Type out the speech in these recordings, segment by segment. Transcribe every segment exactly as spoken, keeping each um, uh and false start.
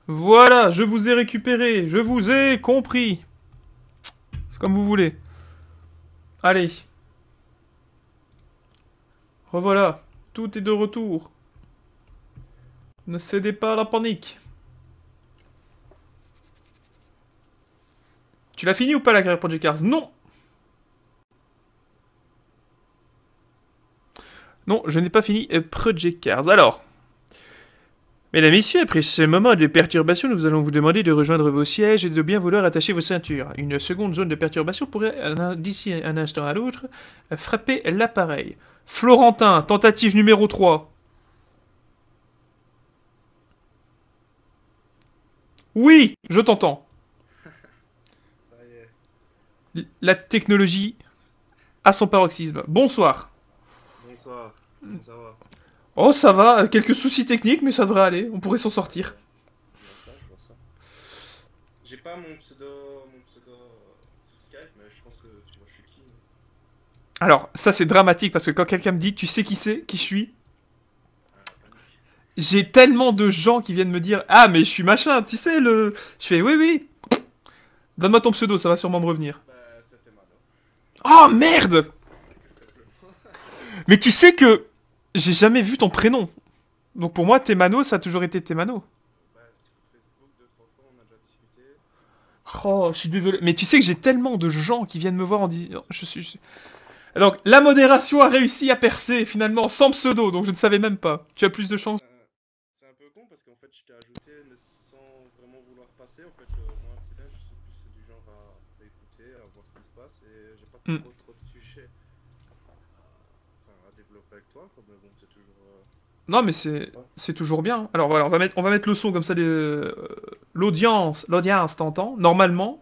Voilà, je vous ai récupéré, je vous ai compris. C'est comme vous voulez. Allez. Revoilà, tout est de retour. Ne cédez pas à la panique. Tu l'as fini ou pas la carrière Project Cars? Non. Non, je n'ai pas fini euh, Project Cars. Alors, mesdames et messieurs, après ce moment de perturbation, nous allons vous demander de rejoindre vos sièges et de bien vouloir attacher vos ceintures. Une seconde zone de perturbation pourrait, euh, d'ici un instant à l'autre, euh, frapper l'appareil. Florentin, tentative numéro trois. Oui, je t'entends. Ça y est. L- La technologie à son paroxysme. Bonsoir. Bonsoir. Comment ça va? Oh, ça va, quelques soucis techniques, mais ça devrait aller, on pourrait s'en sortir. Je vois ça, je vois ça. J'ai pas mon pseudo, mon pseudo euh, sur Skype, mais je pense que tu vois, je suis qui? Alors, ça c'est dramatique parce que quand quelqu'un me dit, tu sais qui c'est, qui je suis, Ah, la panique. j'ai tellement de gens qui viennent me dire, ah mais je suis machin, tu sais le... Je fais, oui oui, donne-moi ton pseudo, ça va sûrement me revenir. Bah, c'était Mano. Oh merde. Tout simplement. Mais tu sais que j'ai jamais vu ton prénom. Donc pour moi, Temano, ça a toujours été Temano. Bah, sur Facebook, deux, trois fois, on a déjà discuté. Oh, je suis désolé. Mais tu sais que j'ai tellement de gens qui viennent me voir en disant... Je suis... je- Donc, la modération a réussi à percer, finalement, sans pseudo, donc je ne savais même pas. Tu as plus de chance. Euh, c'est un peu con parce qu'en fait, je t'ai ajouté mais sans vraiment vouloir passer. En fait, euh, moi, tu sais bien, je suis plus du genre à, à écouter, à voir ce qui se passe et j'ai pas Hmm. trop trop de sujets à, enfin, à développer avec toi, quoi. Mais bon, c'est toujours euh, Non, mais toujours c'est... sympa. C'est toujours bien. Alors voilà, on va mettre, on va mettre le son comme ça, les- euh, l'audience, l'audience t'entend, normalement.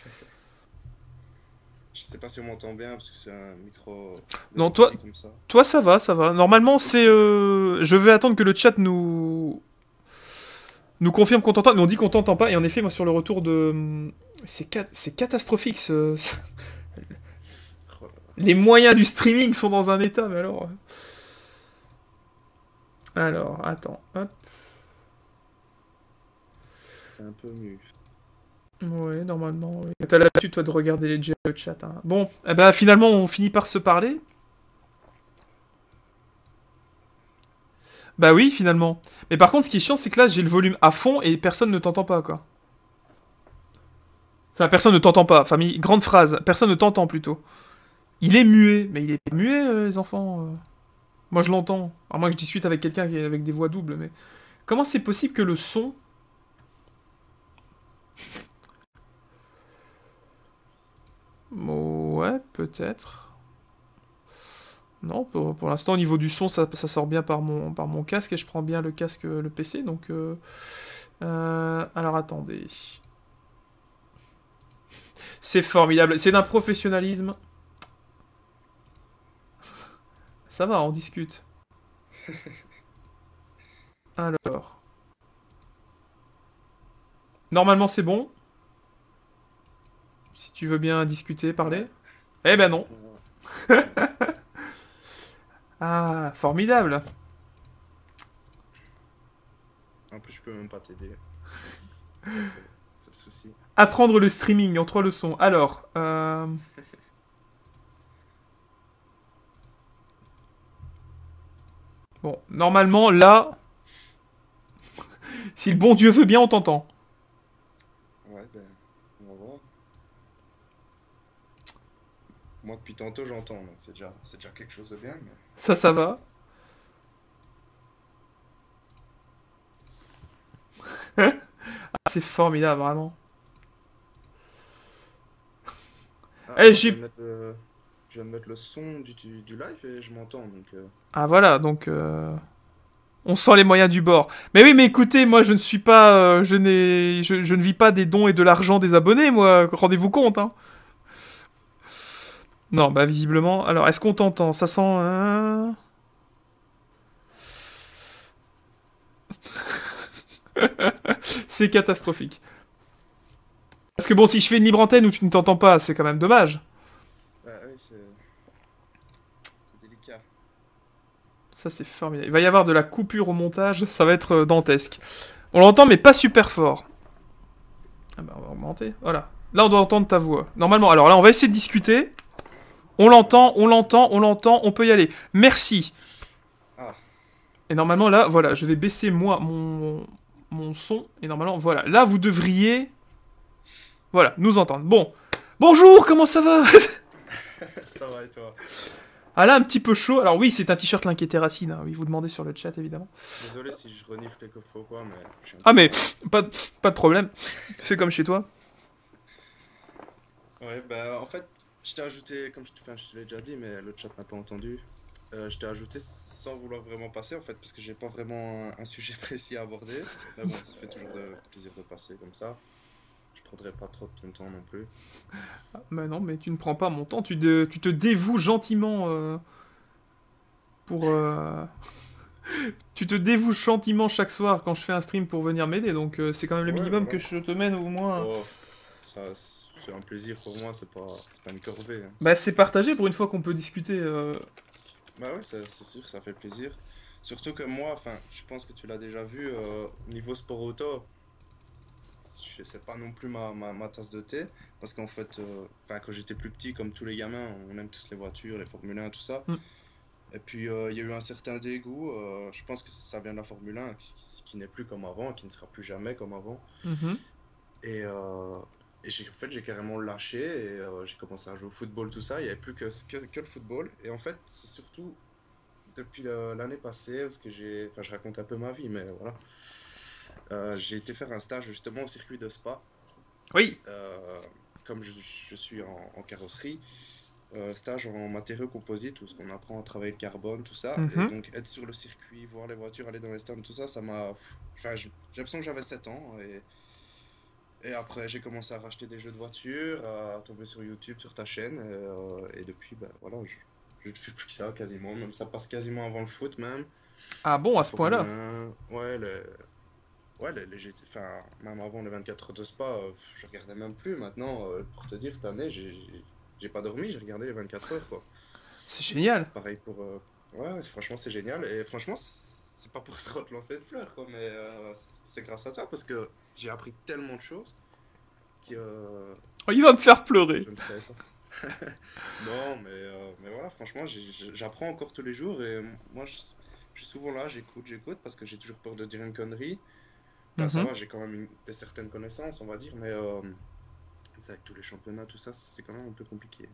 Je sais pas si on m'entend bien parce que c'est un micro de Non, toi, côté comme ça. toi ça va, ça va. Normalement, c'est... euh, Je vais attendre que le chat nous... nous confirme qu'on t'entend, mais on dit qu'on t'entend pas, et en effet, moi, sur le retour de... C'est ca- c'est catastrophique, ce... Oh là là, Les moyens du streaming sont dans un état, mais alors... Alors, attends, hop. c'est un peu mieux. Ouais, normalement, oui. T'as l'habitude, toi, de regarder les jeux, le chat. Hein. Bon, eh ben, finalement, on finit par se parler. Bah oui, finalement. Mais par contre, ce qui est chiant, c'est que là, j'ai le volume à fond et personne ne t'entend pas, quoi. Enfin, personne ne t'entend pas. Enfin, mi- grande phrase. Personne ne t'entend, plutôt. Il est muet. Mais il est muet, euh, les enfants. euh. Moi, je l'entends. À moins que je discute avec quelqu'un qui est avec des voix doubles, mais... Comment c'est possible que le son... Ouais, peut-être. Non, pour, pour l'instant, au niveau du son, ça, ça sort bien par mon, par mon casque et je prends bien le casque, le P C, donc... euh, euh, alors, attendez. C'est formidable. C'est d'un professionnalisme. Ça va, on discute. Alors. Normalement, c'est bon. Si tu veux bien discuter, parler. Ouais, Eh ben non. dites-moi, dites-moi. Ah, formidable. En plus, je peux même pas t'aider. Ça, c'est c'est le souci. Apprendre le streaming en trois leçons. Alors, euh... bon, normalement, là, si le bon Dieu veut bien, on t'entend. Ouais, ben, on va voir. Moi, depuis tantôt, j'entends, donc c'est déjà, c'est déjà quelque chose de bien, mais... Ça, ça va. Ah, c'est formidable, vraiment. Ah, Eh, moi, je viens de j'ai... mettre le, je viens de mettre le son du, du, du live et je m'entends, donc... euh, Ah, voilà, donc... euh, on sent les moyens du bord. Mais oui, mais écoutez, moi, je ne suis pas... euh, je n'ai... Je, je ne vis pas des dons et de l'argent des abonnés, moi. Rendez-vous compte, hein. Non, bah, visiblement... Alors, est-ce qu'on t'entend? Ça sent... euh, C'est catastrophique. Parce que bon, si je fais une libre antenne où tu ne t'entends pas, c'est quand même dommage. Ouais, oui, c'est... c'est délicat. Ça, c'est formidable. Il va y avoir de la coupure au montage, ça va être euh, dantesque. On l'entend, mais pas super fort. Ah bah, on va augmenter. Voilà. Là, on doit entendre ta voix. Normalement, alors là, on va essayer de discuter. On l'entend, on l'entend, on l'entend, on peut y aller. Merci. Ah. Et normalement, là, voilà, je vais baisser, moi, mon, mon son. Et normalement, voilà. Là, vous devriez... Voilà, nous entendre. Bon. Bonjour, comment ça va? Ça va et toi? Ah là, un petit peu chaud. Alors oui, c'est un t-shirt L'Inquiété Racine. Hein. Oui, vous demandez sur le chat, évidemment. Désolé si je renifle quelques fois ou quoi, mais... je suis un Ah peu- mais, pas, de- pas de problème. Fais comme chez toi. Ouais, bah en fait, je t'ai ajouté, comme je, te- enfin, je te l'ai déjà dit, mais le chat n'a pas entendu. Euh, je t'ai ajouté sans vouloir vraiment passer, en fait, parce que j'ai pas vraiment un, un sujet précis à aborder. Mais bon, ça fait toujours de plaisir de passer comme ça. Je prendrai pas trop de ton temps non plus. Ah, bah non, mais tu ne prends pas mon temps. Tu, de- tu te dévoues gentiment euh, pour... euh, Tu te dévoues gentiment chaque soir quand je fais un stream pour venir m'aider. Donc euh, c'est quand même le Ouais, minimum que voilà. je te mène au moins... Oh, ça, c'est un plaisir pour moi, c'est pas, c'est pas une corvée, hein. Bah c'est partagé pour une fois qu'on peut discuter. euh. Bah ouais, c'est c'est sûr, ça fait plaisir. Surtout que moi, enfin, je pense que tu l'as déjà vu, euh, niveau sport auto, je c'est pas non plus ma, ma, ma tasse de thé. Parce qu'en fait, euh, enfin, quand j'étais plus petit, comme tous les gamins, on aime tous les voitures, les Formule un, tout ça. Mm. Et puis, euh, il y a eu un certain dégoût, euh, je pense que ça vient de la Formule un, qui, qui, qui n'est plus comme avant, qui ne sera plus jamais comme avant. Mhm. Et, euh, et j'ai, en fait, j'ai carrément lâché et euh, j'ai commencé à jouer au football, tout ça. Il n'y avait plus que, que, que le football. Et en fait, c'est surtout depuis le- l'année passée, parce que j'ai, enfin, je raconte un peu ma vie, mais voilà. Euh, j'ai été faire un stage justement au circuit de Spa. Oui. Euh, comme je, je suis en, en carrosserie, euh, stage en matériaux composites, où ce qu'on apprend à travailler le carbone, tout ça. Et Mhm. donc être sur le circuit, voir les voitures, aller dans les stands, tout ça, ça m'a... pff, Enfin, j'ai j'ai l'impression que j'avais sept ans. Et, et après, j'ai commencé à racheter des jeux de voitures, à tomber sur YouTube, sur ta chaîne. Et, euh, et depuis, ben voilà, je, je ne fais plus que ça quasiment. Même ça passe quasiment avant le foot même. Ah bon, à La ce Formule point-là. un, ouais, le, ouais, les, les G T, enfin, même avant les vingt-quatre heures de Spa, euh, pff, je regardais même plus. Maintenant, euh, pour te dire, cette année, j'ai j'ai- j'ai pas dormi, j'ai regardé les vingt-quatre heures, quoi. C'est génial. Pareil pour. euh, Ouais, ouais, c'est- franchement, c'est génial. Et franchement, c'est pas pour trop te lancer de fleurs, quoi, mais euh, c'est c'est grâce à toi parce que j'ai appris tellement de choses que euh, Oh, il va me faire pleurer. je ne savais pas. Non, mais, euh, mais voilà, franchement, j'ai- j'ai- j'apprends encore tous les jours et moi, je, je suis souvent là, j'écoute, j'écoute parce que j'ai toujours peur de dire une connerie. Enfin, ça Mhm. va, j'ai quand même une, des certaines connaissances, on va dire, mais euh, c'est avec tous les championnats, tout ça, c'est quand même un peu compliqué.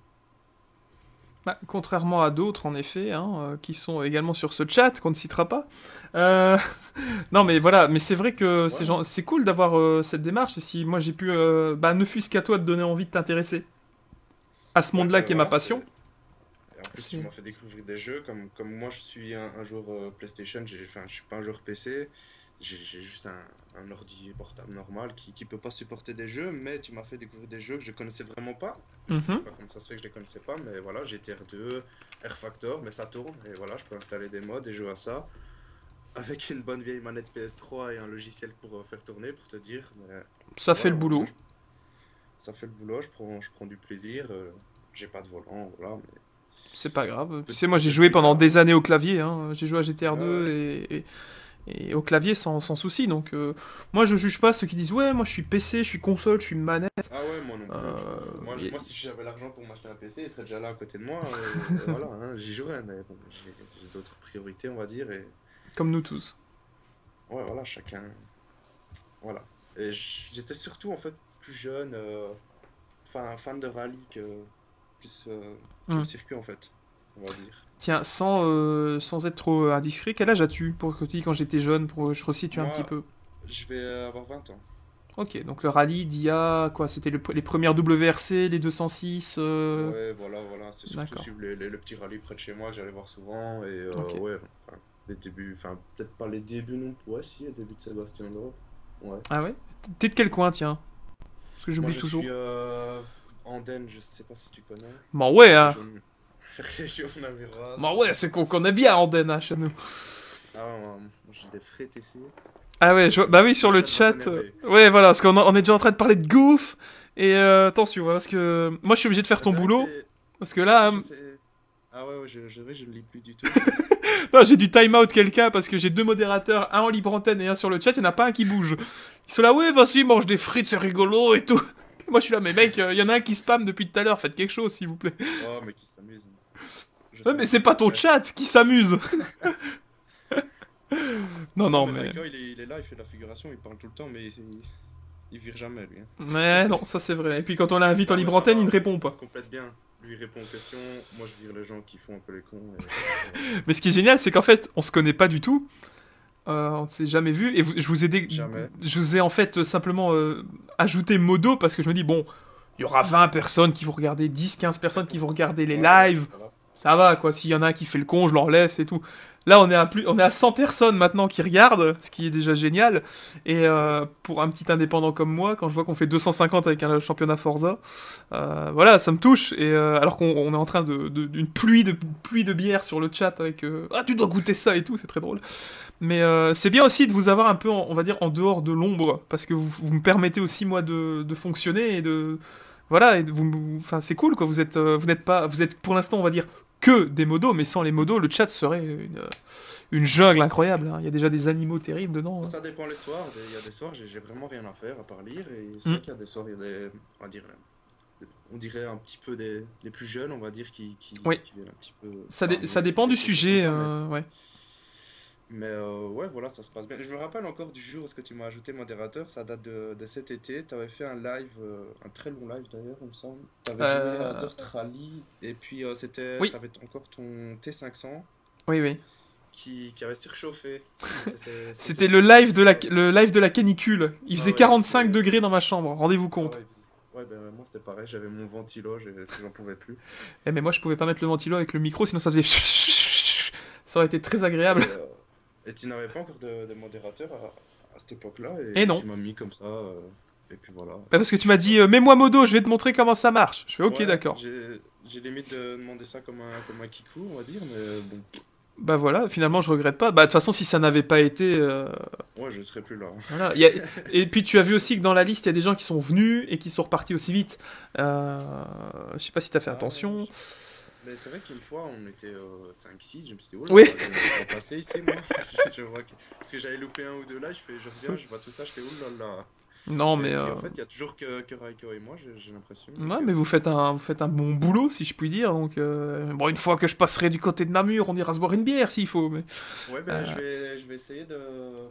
Bah, contrairement à d'autres, en effet, hein, euh, qui sont également sur ce chat, qu'on ne citera pas. Euh, Non, mais voilà, mais c'est vrai que c'est Ouais, gen- c'est cool d'avoir euh, cette démarche. Et si moi j'ai pu, euh, bah, ne fût-ce qu'à toi de donner envie de t'intéresser à ce ouais, monde-là ben qui est ma voilà, passion. c'est. Et en plus, tu C'est... m'as fait découvrir des jeux, comme, comme moi je suis un, un joueur euh, PlayStation, j'ai- enfin je suis pas un joueur P C, j'ai j'ai juste un, un ordi portable normal qui, qui peut pas supporter des jeux, mais tu m'as fait découvrir des jeux que je connaissais vraiment pas. Je sais Mhm. pas comment ça se fait que je les connaissais pas, mais voilà, j'ai T R deux, R Factor, mais ça tourne, et voilà, je peux installer des mods et jouer à ça. Avec une bonne vieille manette P S trois et un logiciel pour euh, faire tourner, pour te dire. Mais Ça fait ouais, le ouais, moi, boulot. je- ça fait le boulot, je prends, je prends du plaisir. euh, j'ai pas de volant, voilà, mais C'est pas grave. Tu peut- sais, moi j'ai peut-être joué plus pendant tard, des hein. années au clavier. Hein. J'ai joué à G T R Ouais, ouais. deux et, et- et au clavier sans, sans souci. Donc euh, moi je juge pas ceux qui disent ouais, moi je suis P C, je suis console, je suis manette. Ah ouais, moi non plus, je m'en Euh, fous. Moi, je- y- moi si j'avais l'argent pour m'acheter un P C, il serait déjà là à côté de moi. Et, et voilà, hein, j'y jouerais, mais bon, j'ai j'ai d'autres priorités, on va dire. Et Comme nous tous. ouais, voilà, chacun. Voilà. Et j- j'étais surtout, en fait, plus jeune, euh, fan, fan de rallye que, plus, euh, que le Hmm. circuit, en fait, on va dire. Tiens, sans, euh, sans être trop euh, indiscret, quel âge as-tu pour que tu dis quand j'étais jeune, pour que je resitue un petit Moi, peu? je vais avoir vingt ans. Ok, donc le rallye d'il y a quoi? C'était le- les premières W R C, les deux cent six. euh, Ouais, voilà, voilà. C'est surtout D'accord. suivre les, les- le petit rallye près de chez moi que j'allais voir souvent. Et euh, Ok. ouais, enfin, les débuts, enfin, peut-être pas les débuts non plus. Ouais, si, les débuts de Sébastien Loeb. Ouais. Ah ouais? T'es de quel coin, tiens? Parce que Moi, j'oublie je toujours. suis euh, Andenne, je sais pas si tu connais. Bon ouais, hein. Région, région namuroise. Bon ouais, c'est qu'on connaît bien Andenne, hein, chez nous. Ah ouais, moi, j'ai des frites ici. Ah ouais, je vois- bah oui, sur le Le chat chat. va euh, s'énerver. Ouais, voilà, parce qu'on a- on est déjà en train de parler de goof. Et euh, attention, hein, parce que moi je suis obligé de faire Ah, ton c'est vrai que boulot. c'est. Parce que là, Je euh, sais. Ah ouais, ouais, je, je, je ne lis plus du tout. Non, j'ai du time out quelqu'un parce que j'ai deux modérateurs, un en libre antenne et un sur le chat, il n'y en a pas un qui bouge. Ils sont là, ouais, vas-y, mange des frites, c'est rigolo et tout. Moi, je suis là, mais mec, il euh, y en a un qui spam depuis tout à l'heure, faites quelque chose, s'il vous plaît. Oh, mais qui s'amuse. Ouais, mais c'est pas ton chat qui s'amuse. non, non, non, mais... mais... Draco, il est, il est là, il fait de la figuration, il parle tout le temps, mais il, il vire jamais, lui. Hein. Ouais, non, ça c'est vrai. Et puis quand on l'invite en Non, libre mais ça antenne, va, il ne répond pas. on se complète bien. Lui, il répond aux questions, moi, je vire les gens qui font un peu les cons. Et... Mais ce qui est génial, c'est qu'en fait, on se connaît pas du tout. Euh, on ne s'est jamais vu. Et vous- je vous ai dé- Jamais. je vous ai en fait simplement euh, ajouté modo parce que je me dis, bon, il y aura vingt personnes qui vont regarder, dix, quinze personnes qui vont regarder les Ouais, lives. ça va. Ça va, quoi. S'il y en a un qui fait le con, je l'enlève, c'est tout. Là, on est, à plus... on est à cent personnes maintenant qui regardent, ce qui est déjà génial. Et euh, pour un petit indépendant comme moi, quand je vois qu'on fait deux cent cinquante avec un championnat Forza, euh, voilà, ça me touche. Et euh, alors qu'on on est en train de, de- d'une pluie de, pluie de bière sur le chat avec euh, ah, tu dois goûter ça et tout, c'est très drôle. Mais euh, c'est bien aussi de vous avoir un peu, en- on va dire, en dehors de l'ombre, parce que vous, vous me permettez aussi, moi, de, de fonctionner et de. Voilà, et de vous, vous- enfin, c'est cool, quoi. Vous êtes, euh, vous n'êtes pas, vous êtes pour l'instant, on va dire, que des modos, mais sans les modos, le chat serait une, euh, une jungle incroyable. Hein. Il y a déjà des animaux terribles dedans. Hein. Ça dépend les soirs. des- Il y a des soirs, j'ai j'ai vraiment rien à faire à part lire. Et c'est Mm. vrai qu'il y a des soirs, il y a des. On va dire, on dirait un petit peu des, des plus jeunes, on va dire, qui, qui, Oui. qui viennent un petit peu. Ça, dé- parler, ça dépend du quelque chose sujet, comme ça, euh, ouais. Mais, mais, euh, ouais, voilà, ça se passe bien. Je me rappelle encore du jour où est-ce que tu m'as ajouté modérateur. Ça date de, de cet été. Tu avais fait un live, euh, un très long live d'ailleurs, il me semble. Tu avais joué à Euh, Dirt Rally. Et puis, euh, c'était. Oui, Tu avais encore ton T cinq cents oui, oui. qui, qui avait surchauffé. C'était c'est- C'était c'était le live de la, ça. le live de la canicule. Il Ah faisait ouais, quarante-cinq c'est. degrés dans ma chambre, rendez-vous Ah compte. ouais, ouais, ben moi c'était pareil, j'avais mon ventilo, j'ai- j'en pouvais plus. Eh, mais moi, je pouvais pas mettre le ventilo avec le micro, sinon ça faisait... Ça aurait été très agréable. Et, euh, et tu n'avais pas encore de, de modérateur à, à cette époque-là, Et et non. tu m'as mis comme ça, euh, et puis voilà. Bah, parce que tu m'as dit, euh, mets-moi modo, je vais te montrer comment ça marche. Je fais, ok, Ouais, d'accord. j'ai j'ai limite de demander ça comme un, comme un kikou, on va dire, mais bon, Bah voilà, finalement, je regrette pas. Bah, de toute façon, si ça n'avait pas été... euh, ouais, je serais plus là. Voilà. Il y a- Et puis, tu as vu aussi que dans la liste, il y a des gens qui sont venus et qui sont repartis aussi vite. Euh... Je sais pas si t'as fait Ah, attention. je- mais c'est vrai qu'une fois on était euh, cinq six, je me suis dit, oh là Oui. là, je vais pas passer ici moi. je, je vois que... Parce que j'avais loupé un ou deux là, je, fais, je reviens, je vois tout ça, je fais, oh là là. Non, Et mais... puis euh, en fait, il y a toujours que, que Raiko et moi, j'ai j'ai l'impression. Ouais, donc, mais euh, vous faites un, vous faites un bon boulot, si je puis dire. Donc, euh, bon, une fois que je passerai du côté de Namur, on ira se boire une bière s'il faut. Mais Ouais, ben, Euh. je vais, je vais essayer de,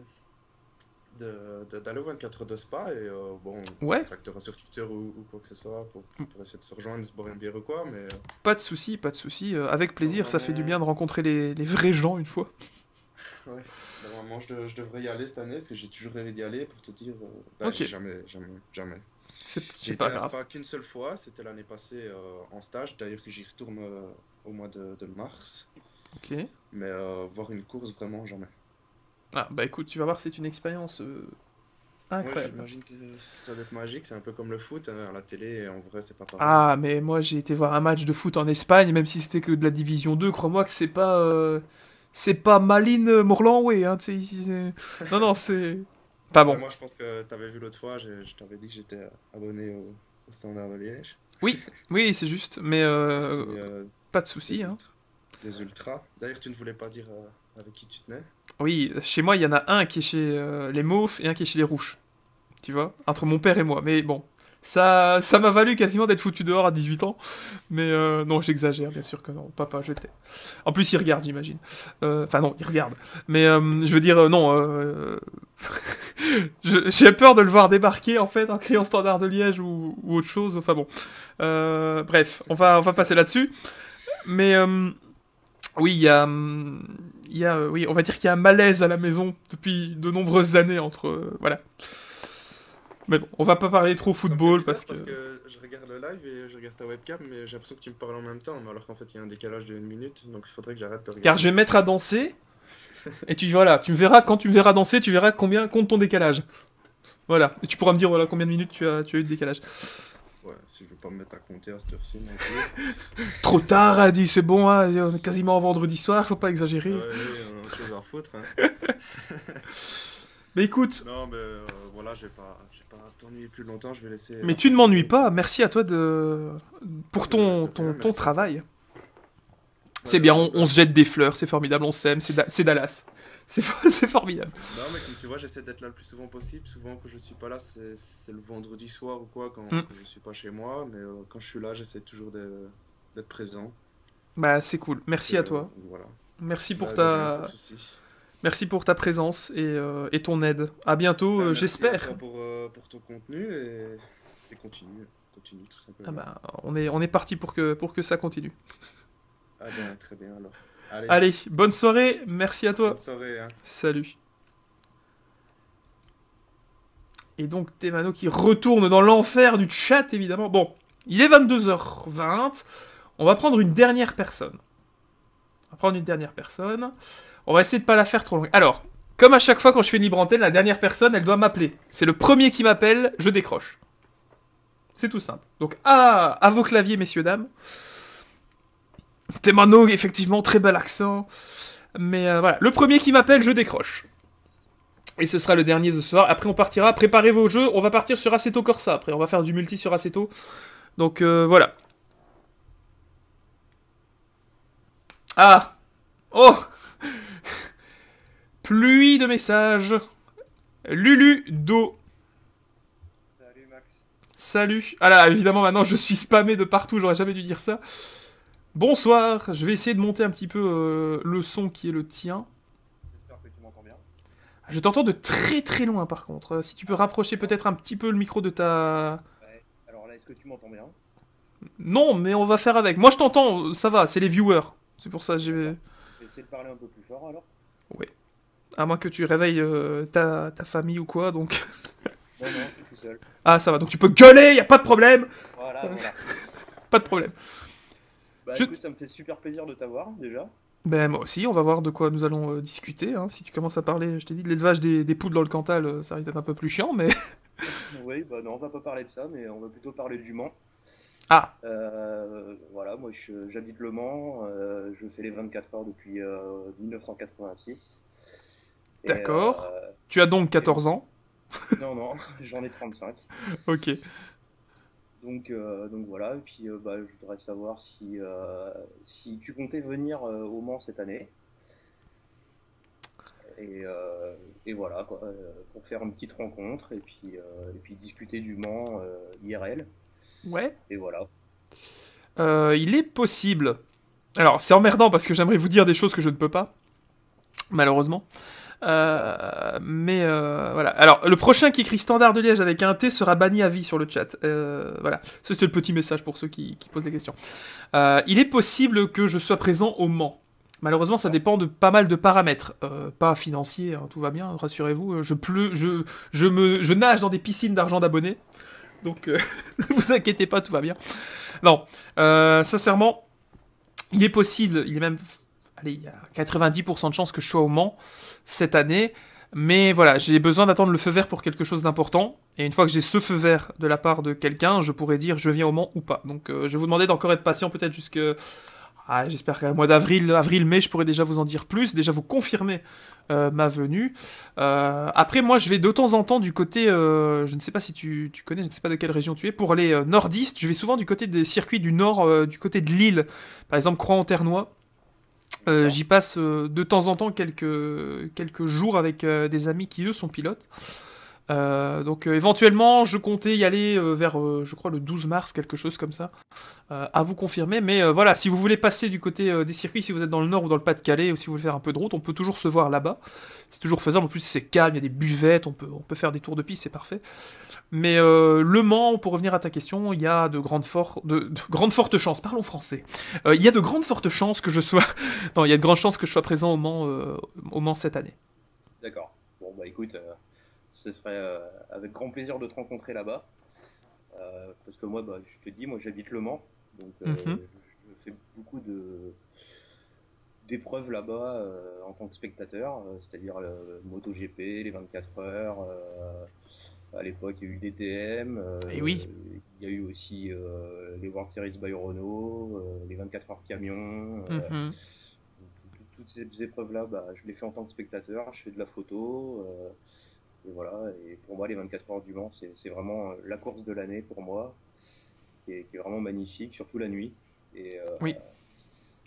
de, de- d'aller au vingt-quatre heures de Spa et euh, bon, on Ouais. se contactera sur Twitter ou, ou quoi que ce soit pour, pour essayer de se rejoindre, se boire une bière ou quoi, mais euh, pas de souci, pas de souci. euh, avec plaisir, ça fait du bien normalement, de rencontrer les, les vrais gens une fois. ouais, normalement je, de- je devrais y aller cette année parce que j'ai toujours rêvé d'y aller pour te dire, euh, ben, Ok. j'ai jamais, jamais, jamais. C'est J'ai c'est été pas à grave. Spa qu'une seule fois, c'était l'année passée euh, en stage, d'ailleurs que j'y retourne euh, au mois de, de mars, Ok. mais euh, voir une course vraiment jamais. Ah, bah écoute, tu vas voir, c'est une expérience euh, Ouais, incroyable. j'imagine que ça doit être magique, c'est un peu comme le foot, hein, à la télé, et en vrai c'est pas pareil. Ah, mais moi j'ai été voir un match de foot en Espagne, même si c'était que de la Division deux, crois-moi que c'est pas. euh, C'est pas Malines Morlanway, hein, tu sais, ici, c'est- Non, non, c'est. Pas Ouais, bon. moi, je pense que tu avais vu l'autre fois, je, je t'avais dit que j'étais abonné au, au Standard de Liège. Oui, oui, c'est juste, mais Partie, euh, euh, pas de des, souci, hein. ultras, des ultras. D'ailleurs, tu ne voulais pas dire euh, avec qui tu tenais. Oui, chez moi, il y en a un qui est chez euh, les Mauves et un qui est chez les Rouges. Tu vois, entre mon père et moi. Mais bon, ça ça m'a valu quasiment d'être foutu dehors à dix-huit ans. Mais euh, non, j'exagère, bien sûr que non. Papa, je t'aime. En plus, il regarde, j'imagine. Euh, Enfin, non, il regarde. Mais euh, je veux dire, euh, non. euh, je- J'ai peur de le voir débarquer, en fait, en criant Standard de Liège ou, ou autre chose. Enfin bon. Euh, bref, on va, on va passer là-dessus. Mais euh, oui, il y a, hum, il y a, euh, oui, on va dire qu'il y a un malaise à la maison depuis de nombreuses années entre, euh, voilà. Mais bon, on va pas parler trop Ça me fait football bizarre parce que. parce que je regarde le live et je regarde ta webcam, mais j'ai l'impression que tu me parles en même temps, mais alors qu'en fait, il y a un décalage de une minute, donc il faudrait que j'arrête de Car regarder. je vais me mettre à danser et tu voilà, tu me verras quand tu me verras danser, tu verras combien compte ton décalage. Voilà, et tu pourras me dire voilà combien de minutes tu as, tu as eu de décalage. Ouais, si je veux pas me mettre à compter à cette heure-ci non plus. Trop tard, a dit c'est bon, hein, on est quasiment vendredi soir, faut pas exagérer. Ouais, ouais, on a autre chose à foutre. Hein. Mais écoute, Non, mais euh, voilà, je vais pas, je vais pas t'ennuyer plus longtemps, je vais laisser. mais la tu ne personne- m'ennuies pas. Merci à toi de pour ton De rien, ton, ton merci à toi. travail. C'est Ouais, bien, ouais, on, bah, on se jette des fleurs, c'est formidable, on s'aime, c'est Da- c'est Dallas. C'est for- c'est formidable. non, mais comme tu vois, j'essaie d'être là le plus souvent possible. Souvent, quand je suis pas là, c'est c'est le vendredi soir ou quoi, quand, Hmm. quand je suis pas chez moi. Mais euh, quand je suis là, j'essaie toujours de- d'être présent. Bah, c'est cool. Donc, Merci à euh, toi. donc voilà. Merci pour Bah, de rien, pas de ta, souci. merci pour ta présence et, euh, et ton aide. À bientôt, Bah, euh, merci à j'espère. toi pour, euh, pour ton contenu et, et continue, continue tout Ah simplement. bah, on est, on est parti pour que, pour que ça continue. Ah ben, très bien alors. Allez, Allez, bonne soirée, merci à bonne toi. soirée, hein. Salut. Et donc Temano qui retourne dans l'enfer du chat, évidemment. Bon, il est vingt-deux heures vingt. On va prendre une dernière personne. On va prendre une dernière personne. On va essayer de pas la faire trop longue. Alors, comme à chaque fois quand je fais une libre antenne, la dernière personne, elle doit m'appeler. C'est le premier qui m'appelle, je décroche. C'est tout simple. Donc, à, à vos claviers, messieurs, dames. Temano, effectivement, très bel accent. Mais euh, voilà, le premier qui m'appelle, je décroche. Et ce sera le dernier ce soir. Après, on partira. Préparez vos jeux. On va partir sur Assetto Corsa. Après, on va faire du multi sur Assetto. Donc, euh, voilà. Ah. Oh. Pluie de messages. Lulu Do. Salut Max. Salut. Ah là, évidemment, maintenant, je suis spammé de partout. J'aurais jamais dû dire ça. Bonsoir. Je vais essayer de monter un petit peu euh, le son qui est le tien. J'espère que tu m'entends bien. Je t'entends de très très loin, par contre. Euh, Si tu peux rapprocher peut-être un petit peu le micro de ta... Ouais. Alors là, est-ce que tu m'entends bien? Non, mais on va faire avec. Moi, je t'entends, ça va, c'est les viewers. C'est pour ça que j'ai... D'accord. Je vais essayer de parler un peu plus fort alors. Ouais. À moins que tu réveilles euh, ta, ta famille ou quoi, donc... Non, non, je suis tout seul. Ah, ça va, donc tu peux gueuler, y a pas de problème. Voilà, Ça va. voilà. Pas de problème. Bah Je- écoute, ça me fait super plaisir de t'avoir déjà. Ben, moi aussi, on va voir de quoi nous allons euh, discuter. Hein. Si tu commences à parler, je t'ai dit, de l'élevage des, des poules dans le Cantal, euh, ça risque d'être un peu plus chiant, mais... Oui, bah non, on va pas parler de ça, mais on va plutôt parler du Mans. Ah, Euh, voilà, moi je- j'habite Le Mans, euh, je fais les vingt-quatre heures depuis euh, mille neuf cent quatre-vingt-six. Et, d'accord. euh, Tu as donc quatorze ans. non, non, j'en ai trente-cinq. Ok. Donc, euh, donc voilà, et puis euh, bah, je voudrais savoir si, euh, si tu comptais venir euh, au Mans cette année. Et, euh, et voilà, quoi, euh, pour faire une petite rencontre et puis, euh, et puis discuter du Mans euh, I R L. Ouais. Et voilà. Euh, il est possible... Alors, c'est emmerdant parce que j'aimerais vous dire des choses que je ne peux pas, malheureusement. Euh, mais euh, voilà. Alors, le prochain qui écrit Standard de Liège avec un T sera banni à vie sur le chat. Euh, voilà. Ça, c'était le petit message pour ceux qui, qui posent des questions. Euh, il est possible que je sois présent au Mans. Malheureusement, ça dépend de pas mal de paramètres. Euh, pas financiers, hein, tout va bien, rassurez-vous. Je, pleu, je, je, me, je nage dans des piscines d'argent d'abonnés. Donc, euh, ne vous inquiétez pas, tout va bien. Non, euh, sincèrement, il est possible, il est même... Allez, il y a quatre-vingt-dix pour cent de chances que je sois au Mans cette année. Mais voilà, j'ai besoin d'attendre le feu vert pour quelque chose d'important. Et une fois que j'ai ce feu vert de la part de quelqu'un, je pourrais dire je viens au Mans ou pas. Donc euh, je vais vous demander d'encore être patient peut-être jusque... Ah, j'espère qu'à mois d'avril, avril-mai, je pourrai déjà vous en dire plus, déjà vous confirmer euh, ma venue. Euh, après, moi, je vais de temps en temps du côté, euh, je ne sais pas si tu, tu connais, je ne sais pas de quelle région tu es, pour les euh, nordistes, je vais souvent du côté des circuits du nord, euh, du côté de Lille, par exemple Croix-en-Ternois. Euh, J'y passe euh, de temps en temps quelques, quelques jours avec euh, des amis qui, eux, sont pilotes. Euh, donc euh, éventuellement, je comptais y aller euh, vers, euh, je crois, le douze mars, quelque chose comme ça. Euh, à vous confirmer, mais euh, voilà, si vous voulez passer du côté euh, des circuits, si vous êtes dans le nord ou dans le Pas-de-Calais, ou si vous voulez faire un peu de route, on peut toujours se voir là-bas. C'est toujours faisable, en plus c'est calme, il y a des buvettes, on peut, on peut faire des tours de piste, c'est parfait. Mais euh, Le Mans, pour revenir à ta question, il y a de grandes, for de, de grandes fortes chances, parlons français, euh, il y a de grandes fortes chances que je sois... non, il y a de grandes chances que je sois présent au Mans, euh, au Mans cette année. D'accord. Bon, bah écoute, euh, ce serait euh, avec grand plaisir de te rencontrer là-bas. Euh, parce que moi, bah, je te dis, moi j'habite Le Mans. Donc euh, Mhm. je, je fais beaucoup de d'épreuves là-bas euh, en tant que spectateur, euh, c'est-à-dire le MotoGP, les vingt-quatre heures. Euh, à l'époque, il y a eu le D T M. Euh, Et oui. Il y a eu aussi euh, les World Series by Renault, euh, les vingt-quatre heures camions. Euh, Mhm. tout- toutes ces épreuves-là, bah, je les fais en tant que spectateur. Je fais de la photo. Euh, et voilà. Et pour moi, les vingt-quatre heures du Mans, c'est c'est vraiment la course de l'année pour moi, qui est, qui est vraiment magnifique, surtout la nuit. Et, euh, Oui.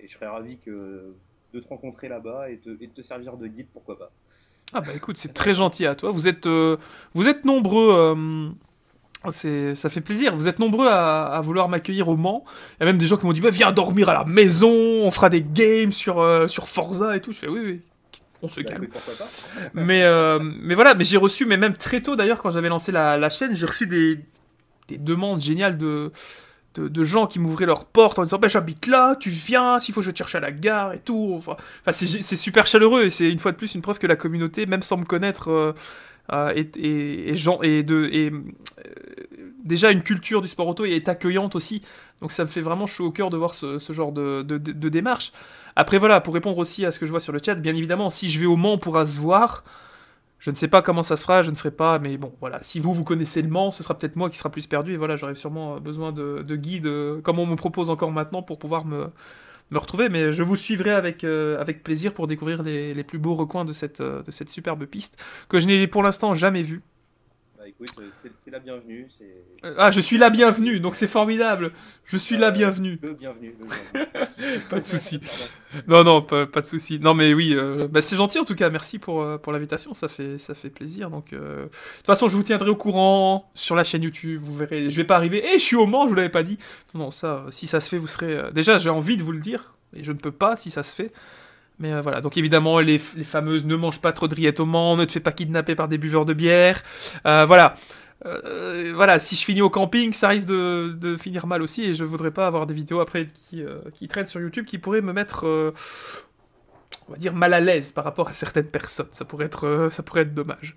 et je serais ravi que, de te rencontrer là-bas et, te, et de te servir de guide, pourquoi pas. Ah bah écoute, c'est très gentil à toi. Vous êtes, euh, vous êtes nombreux. Euh, c'est, ça fait plaisir. Vous êtes nombreux à, à vouloir m'accueillir au Mans. Il y a même des gens qui m'ont dit bah, viens dormir à la maison. On fera des games sur euh, sur Forza et tout. Je fais oui oui. On se Bah, calme. écoute, pourquoi pas. Mais euh, mais voilà. Mais j'ai reçu, mais même très tôt d'ailleurs quand j'avais lancé la, la chaîne, j'ai reçu des des demandes géniales de de, de gens qui m'ouvraient leurs portes en disant bah, j'habite là, tu viens, s'il faut je te cherche à la gare et tout. Enfin, enfin c'est, c'est super chaleureux et c'est une fois de plus une preuve que la communauté, même sans me connaître, euh, euh, est, est, est, gens- est de, est, euh, déjà une culture du sport auto et est accueillante aussi. Donc ça me fait vraiment chaud au cœur de voir ce, ce genre de, de, de, de démarche. Après voilà, pour répondre aussi à ce que je vois sur le chat, bien évidemment, si je vais au Mans, on pourra se voir. Je ne sais pas comment ça se fera, je ne serai pas, mais bon, voilà. Si vous, vous connaissez le Mans, ce sera peut-être moi qui sera plus perdu, et voilà, j'aurai sûrement besoin de, de guides, euh, comme on me propose encore maintenant, pour pouvoir me, me retrouver, mais je vous suivrai avec, euh, avec plaisir pour découvrir les, les plus beaux recoins de cette, euh, de cette superbe piste, que je n'ai pour l'instant jamais vue. Bah écoute, euh, c'est c'est la bienvenue. c'est- Euh, Ah, je suis la bienvenue, donc c'est formidable. Je suis la Euh, bienvenue. Le bienvenu. Le bienvenu. Pas de souci. Pardon. Non, non, pas, pas de souci. Non, mais oui, euh, bah, c'est gentil en tout cas. Merci pour, euh, pour l'invitation, ça fait, ça fait plaisir. Donc, euh, de toute façon, je vous tiendrai au courant sur la chaîne YouTube. Vous verrez, je vais pas arriver. Eh, je suis au Mans, je vous l'avais pas dit. Non, non, ça, euh, si ça se fait, vous serez. euh, Déjà, j'ai envie de vous le dire, et je ne peux pas si ça se fait. Mais euh, voilà. Donc évidemment, les, les fameuses ne mange pas trop de rillettes au Mans, ne te fais pas kidnapper par des buveurs de bière. Euh, voilà. Euh, voilà, si je finis au camping, ça risque de, de finir mal aussi, et je voudrais pas avoir des vidéos après qui, euh, qui traînent sur YouTube qui pourraient me mettre, euh, on va dire, mal à l'aise par rapport à certaines personnes. Ça pourrait être, euh, ça pourrait être dommage.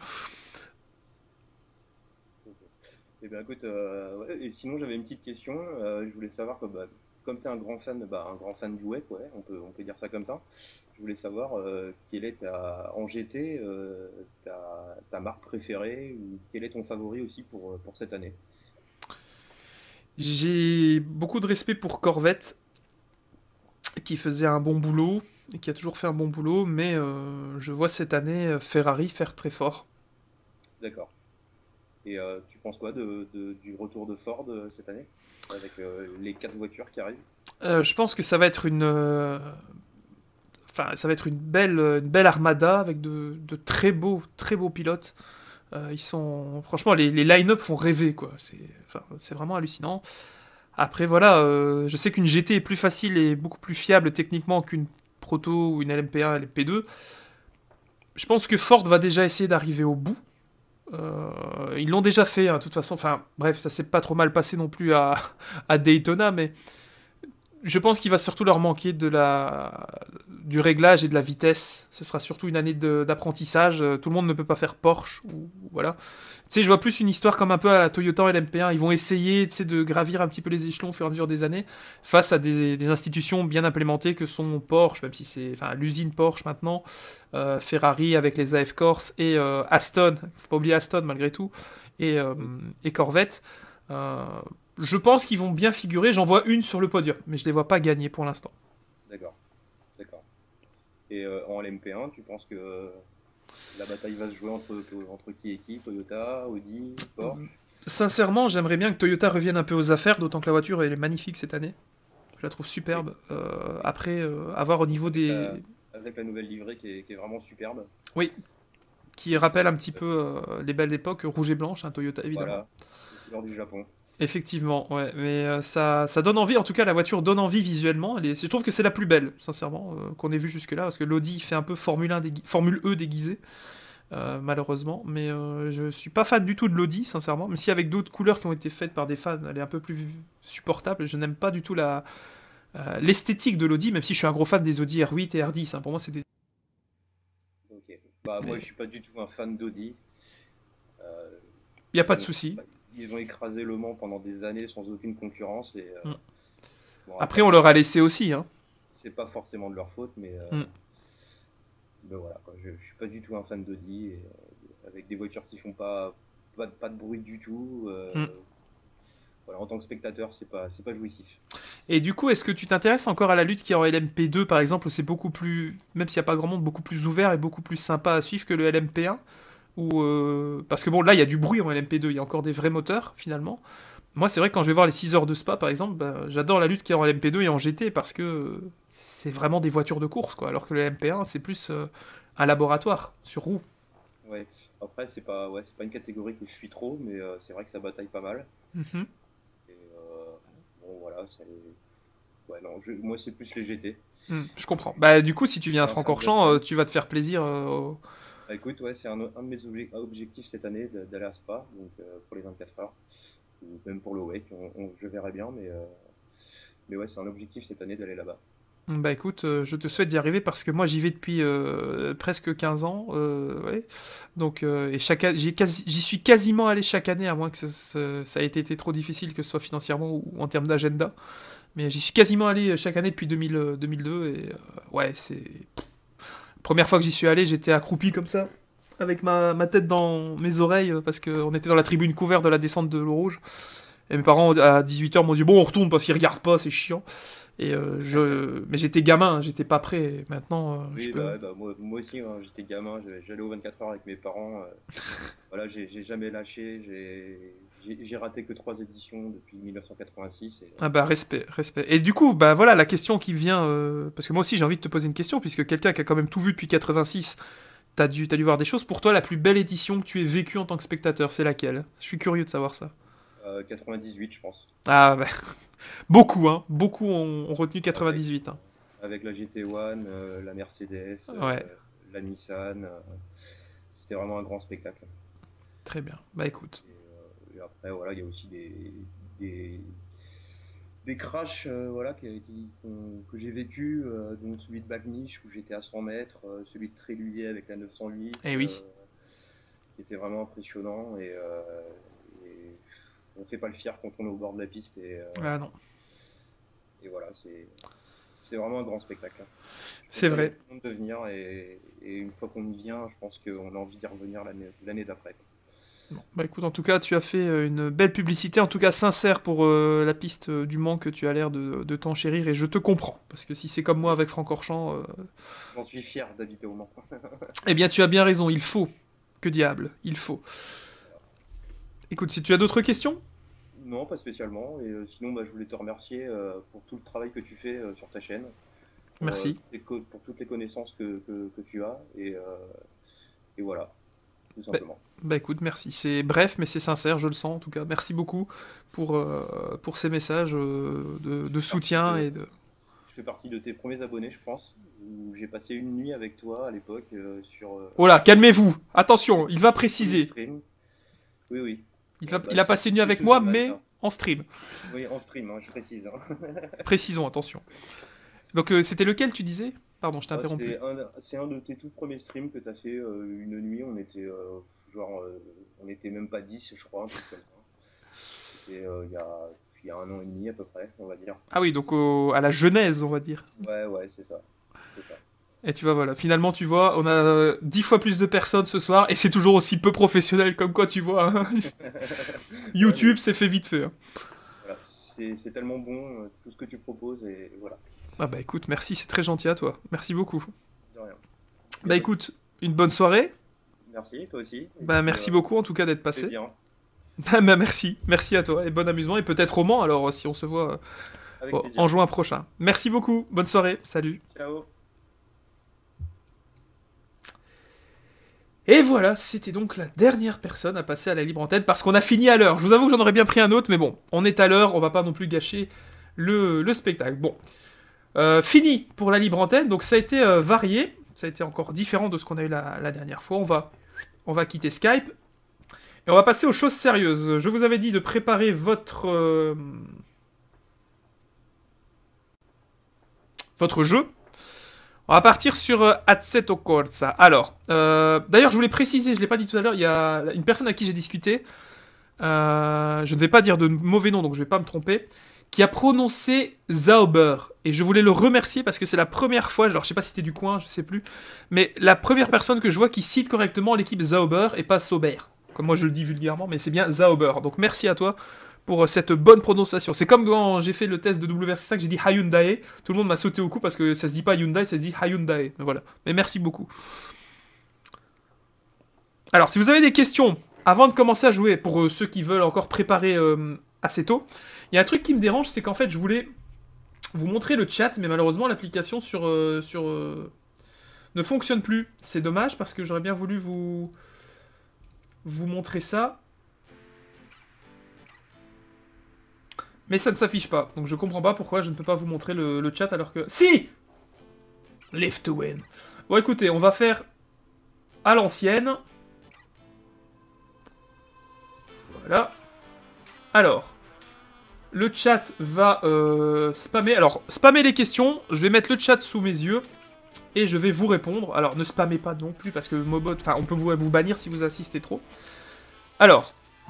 Eh bien, écoute, euh, ouais, et sinon j'avais une petite question. Euh, je voulais savoir que, bah, comme tu es un grand fan, bah, un grand fan du W E C, ouais, on peut, on peut dire ça comme ça. Je voulais savoir euh, quelle est ta, en G T, euh, ta, ta marque préférée ou quel est ton favori aussi pour, euh, pour cette année. J'ai beaucoup de respect pour Corvette, qui faisait un bon boulot, et qui a toujours fait un bon boulot, mais euh, je vois cette année euh, Ferrari faire très fort. D'accord. Et euh, tu penses quoi de, de- du retour de Ford euh, cette année avec euh, les quatre voitures qui arrivent? Euh, je pense que ça va être une, euh, enfin, ça va être une belle, une belle armada avec de, de très beaux, très beaux pilotes. Euh, ils sont, franchement, les, les line-up font rêver, quoi. C'est, enfin, c'est vraiment hallucinant. Après, voilà, euh, je sais qu'une G T est plus facile et beaucoup plus fiable techniquement qu'une Proto ou une L M P un, L M P deux. Je pense que Ford va déjà essayer d'arriver au bout. Euh, ils l'ont déjà fait, hein, de toute façon. Enfin, bref, ça s'est pas trop mal passé non plus à, à Daytona, mais je pense qu'il va surtout leur manquer de la, du réglage et de la vitesse. Ce sera surtout une année de- d'apprentissage. Euh, Tout le monde ne peut pas faire Porsche. Ou, voilà. Tu sais, je vois plus une histoire comme un peu à la Toyota en L M P un. Ils vont essayer, tu sais, de gravir un petit peu les échelons au fur et à mesure des années face à des, des institutions bien implémentées que sont Porsche, même si c'est enfin, l'usine Porsche maintenant, euh, Ferrari avec les A F Corse et euh, Aston. Faut pas oublier Aston malgré tout. Et, euh, et Corvette. Euh, je pense qu'ils vont bien figurer. J'en vois une sur le podium, mais je les vois pas gagner pour l'instant. D'accord, d'accord. Et euh, en L M P un, tu penses que euh, la bataille va se jouer entre, entre qui et qui? Toyota, Audi, Porsche? Sincèrement, j'aimerais bien que Toyota revienne un peu aux affaires, d'autant que la voiture elle est magnifique cette année. Je la trouve superbe. Euh, après, euh, à voir au niveau des. Euh, avec la nouvelle livrée qui est, qui est vraiment superbe. Oui, qui rappelle un petit peu euh, les belles époques rouge et blanche, un Toyota évidemment. Voilà, c'est couleur du Japon. Effectivement, ouais, mais euh, ça, ça donne envie, en tout cas la voiture donne envie visuellement, elle est- je trouve que c'est la plus belle, sincèrement, euh, qu'on ait vue jusque-là, parce que l'Audi fait un peu Formule un dégui- Formule E déguisé, euh, malheureusement, mais euh, je suis pas fan du tout de l'Audi, sincèrement, même si avec d'autres couleurs qui ont été faites par des fans, elle est un peu plus supportable, je n'aime pas du tout la euh, l'esthétique de l'Audi, même si je suis un gros fan des Audi R huit et R dix, hein, pour moi c'est des... Ok. Bah, moi, Mais- je suis pas du tout un fan d'Audi. Euh, Y a pas de ils ont- souci. Ils ont écrasé Le Mans pendant des années sans aucune concurrence. Et, euh, Mm. bon, Après on leur a laissé aussi, hein. c'est pas forcément de leur faute, mais, euh, Mm. mais voilà, quoi. Je, je suis pas du tout un fan d'Audi. Et, euh, avec des voitures qui font pas, pas, pas de bruit du tout. euh, Mm. Voilà, en tant que spectateur, c'est pas, c'est pas jouissif. Et du coup, est-ce que tu t'intéresses encore à la lutte qui est en L M P deux, par exemple, où c'est beaucoup plus, même s'il n'y a pas grand monde, beaucoup plus ouvert et beaucoup plus sympa à suivre que le L M P un ou, euh, parce que bon, là, il y a du bruit en L M P deux, il y a encore des vrais moteurs, finalement. Moi, c'est vrai que quand je vais voir les six heures de Spa, par exemple, bah, j'adore la lutte qu'il y a en M P deux et en G T parce que c'est vraiment des voitures de course, quoi. Alors que le M P un, c'est plus euh, un laboratoire sur roue. Ouais. Après, c'est pas, ouais, c'est pas une catégorie que je suis trop, mais euh, c'est vrai que ça bataille pas mal. Mhm. Et euh, bon, voilà, c'est. Ouais, non, je- moi, c'est plus les G T. Hmm, je comprends. Bah, du coup, si tu viens à C'est un fan de Francorchamps, euh, Spa. tu vas te faire plaisir. euh, au- Bah, écoute, ouais, c'est un, un de mes obje- objectifs cette année de- d'aller à Spa, donc euh, pour les vingt-quatre heures, ou même pour le Wake, on- on- je verrai bien, mais, euh, mais ouais, c'est un objectif cette année d'aller là-bas. Bah écoute, euh, je te souhaite d'y arriver parce que moi j'y vais depuis euh, presque quinze ans. euh, ouais. Donc, euh, et chaque, a- j'y ai quasi- j'y suis quasiment allé chaque année, à moins que ce- ce- ça ait été, été trop difficile, que ce soit financièrement ou en termes d'agenda. Mais j'y suis quasiment allé chaque année depuis deux mille, euh, deux mille deux. Et euh, ouais, c'est. Première fois que j'y suis allé, j'étais accroupi comme ça, avec ma, ma tête dans mes oreilles, euh, parce qu'on était dans la tribune couverte de la descente de l'eau rouge. Et mes parents, à dix-huit heures, m'ont dit bon, on retourne parce qu'ils regardent pas, c'est chiant. Et euh, je... Mais j'étais gamin, j'étais pas prêt. Maintenant, euh, je Oui, peux. bah, ouais, bah, moi, moi aussi, hein, j'étais gamin, j'allais j'allais aux vingt-quatre heures avec mes parents. euh, voilà, j'ai j'ai jamais lâché, j'ai j'ai- j'ai raté que trois éditions depuis mille neuf cent quatre-vingt-six. Et, Ah bah respect, respect. Et du coup, bah voilà la question qui vient, euh, parce que moi aussi j'ai envie de te poser une question, puisque quelqu'un qui a quand même tout vu depuis quatre-vingt-six, t'as dû, t'as dû voir des choses. Pour toi, la plus belle édition que tu aies vécue en tant que spectateur, c'est laquelle? Je suis curieux de savoir ça. euh, quatre-vingt-dix-huit, je pense. Ah bah, beaucoup, hein. Beaucoup ont, ont retenu Avec, quatre-vingt-dix-huit. Hein. avec la G T un, euh, la Mercedes, euh, Ouais, la Nissan, euh, c'était vraiment un grand spectacle. très bien. Bah écoute. Et, euh, et après, voilà, il y a aussi des, des, des crashs euh, voilà, qui, qui- qu'on- que j'ai vécu, euh, donc celui de Bagnish où j'étais à cent mètres, euh, celui de Trélulier avec la neuf cent huit, Eh euh, oui. qui était vraiment impressionnant. Et, euh, et on fait pas le fier quand on est au bord de la piste. Et, euh, Ah non. et voilà, c'est c'est vraiment un grand spectacle, hein. Je C'est conseille à vrai. tout le monde de venir et, et une fois qu'on y vient, je pense qu'on a envie d'y revenir l'année l'année d'après. Bon, bah écoute, en tout cas, tu as fait euh, une belle publicité, en tout cas sincère pour euh, la piste euh, du Mans que tu as l'air de, de t'enchérir, et je te comprends. Parce que si c'est comme moi avec Francorchamps, euh, J'en suis fier d'habiter au Mans. eh bien tu as bien raison, il faut. Que diable, il faut. Écoute, si tu as d'autres questions? Non, pas spécialement. Et euh, sinon, bah, je voulais te remercier euh, pour tout le travail que tu fais euh, sur ta chaîne, pour, euh, Merci. toutes les co- pour toutes les connaissances que, que, que tu as. Et, euh, et voilà, tout Bah, simplement. bah écoute, merci. C'est bref, mais c'est sincère, je le sens en tout cas. Merci beaucoup pour, euh, pour ces messages euh, de, de Je fais partie soutien de, et de... je fais partie de tes premiers abonnés, je pense, où j'ai passé une nuit avec toi à l'époque euh, sur, euh, Oh là, calmez-vous. Attention, il va sur le préciser. stream. Oui, oui. Il, Euh, va- bah, il a je passé une nuit je avec te moi, donne mais ça. en stream. Oui, en stream, hein, je précise, hein. Précisons, attention. Donc euh, c'était lequel tu disais? Pardon, je t'ai Ah, interrompu. c'est un, c'est un de tes tout premiers streams que tu as fait euh, une nuit. On était euh, genre, euh, on était même pas dix, je crois, un truc comme ça. C'était euh, il y a, il y a un an et demi à peu près, on va dire. Ah oui, donc au- à la genèse, on va dire. Ouais, ouais, c'est ça. C'est ça. Et tu vois, voilà, finalement, tu vois, on a euh, dix fois plus de personnes ce soir, et c'est toujours aussi peu professionnel, comme quoi, tu vois. Hein. Ouais, YouTube, mais c'est fait vite fait. Hein. voilà, c'est c'est tellement bon, euh, tout ce que tu proposes, et voilà, Ah bah écoute, merci, c'est très gentil à toi. Merci beaucoup. de rien. Bah écoute, une bonne soirée. Merci, toi aussi. Et Bah puis, merci euh, beaucoup en tout cas d'être c'est passé. bien, Bah, bah, merci, merci à toi, et bon amusement, et peut-être au Mans, alors, si on se voit euh, avec en plaisir. juin prochain. Merci beaucoup, bonne soirée, salut. Ciao. Et voilà, c'était donc la dernière personne à passer à la libre antenne parce qu'on a fini à l'heure. Je vous avoue que j'en aurais bien pris un autre, mais bon, on est à l'heure, on va pas non plus gâcher le, le spectacle. Bon, Euh, fini pour la libre antenne, donc ça a été euh, varié, ça a été encore différent de ce qu'on a eu la, la dernière fois. On va, on va quitter Skype et on va passer aux choses sérieuses. Je vous avais dit de préparer votre, euh, votre jeu. On va partir sur euh, Assetto Corsa. Alors, euh, d'ailleurs, je voulais préciser, je ne l'ai pas dit tout à l'heure, il y a une personne à qui j'ai discuté, euh, je ne vais pas dire de mauvais nom, donc je ne vais pas me tromper, qui a prononcé Zauber. Et je voulais le remercier parce que c'est la première fois, alors je sais pas si c'était du coin, je sais plus, mais la première personne que je vois qui cite correctement l'équipe Zauber et pas Sauber. Comme moi je le dis vulgairement, mais c'est bien Zauber. Donc merci à toi pour cette bonne prononciation. C'est comme quand j'ai fait le test de W R C cinq, j'ai dit Hyundai, tout le monde m'a sauté au cou parce que ça se dit pas Hyundai, ça se dit Hyundai. Mais voilà. Mais merci beaucoup. Alors, si vous avez des questions, avant de commencer à jouer, pour euh, ceux qui veulent encore préparer euh, assez tôt. Il y a un truc qui me dérange, c'est qu'en fait, je voulais vous montrer le chat, mais malheureusement, l'application sur, euh, sur euh, ne fonctionne plus. C'est dommage, parce que j'aurais bien voulu vous, vous montrer ça. Mais ça ne s'affiche pas, donc je comprends pas pourquoi je ne peux pas vous montrer le, le chat alors que... Si! Live to win. Bon, écoutez, on va faire à l'ancienne. Voilà. Alors, le chat va euh, spammer. Alors, spammer les questions. Je vais mettre le chat sous mes yeux et je vais vous répondre. Alors, ne spammez pas non plus parce que Mobot... Enfin, on peut vous, vous bannir si vous assistez trop. Alors...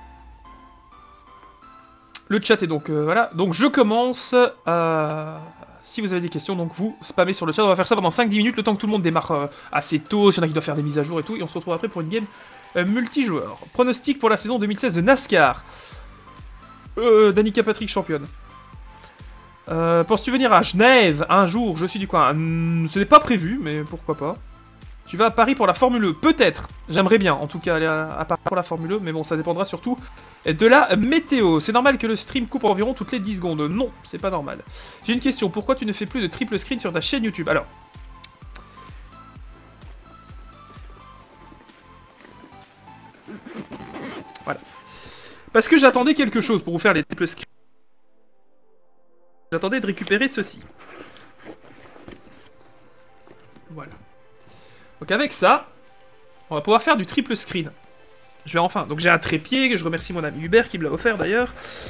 Le chat est donc... Euh, voilà. Donc, je commence à... Si vous avez des questions, donc vous spammez sur le chat. On va faire ça pendant cinq dix minutes, le temps que tout le monde démarre euh, assez tôt, s'il y en a qui doivent faire des mises à jour et tout. Et on se retrouve après pour une game euh, multijoueur. Pronostic pour la saison deux mille seize de NASCAR. Euh, Danica Patrick championne. Euh, Penses-tu venir à Genève un jour? Je suis du coin. Hum, ce n'est pas prévu, mais pourquoi pas. Tu vas à Paris pour la Formule E? Peut-être. J'aimerais bien, en tout cas, aller à, à Paris pour la Formule E, mais bon, ça dépendra surtout de la météo. C'est normal que le stream coupe environ toutes les dix secondes. Non, c'est pas normal. J'ai une question. Pourquoi tu ne fais plus de triple screen sur ta chaîne YouTube? Alors... Voilà. Parce que j'attendais quelque chose pour vous faire les triple screens. J'attendais de récupérer ceci. Voilà. Donc avec ça, on va pouvoir faire du triple screen. Je vais enfin... Donc j'ai un trépied, que je remercie mon ami Hubert qui me l'a offert d'ailleurs.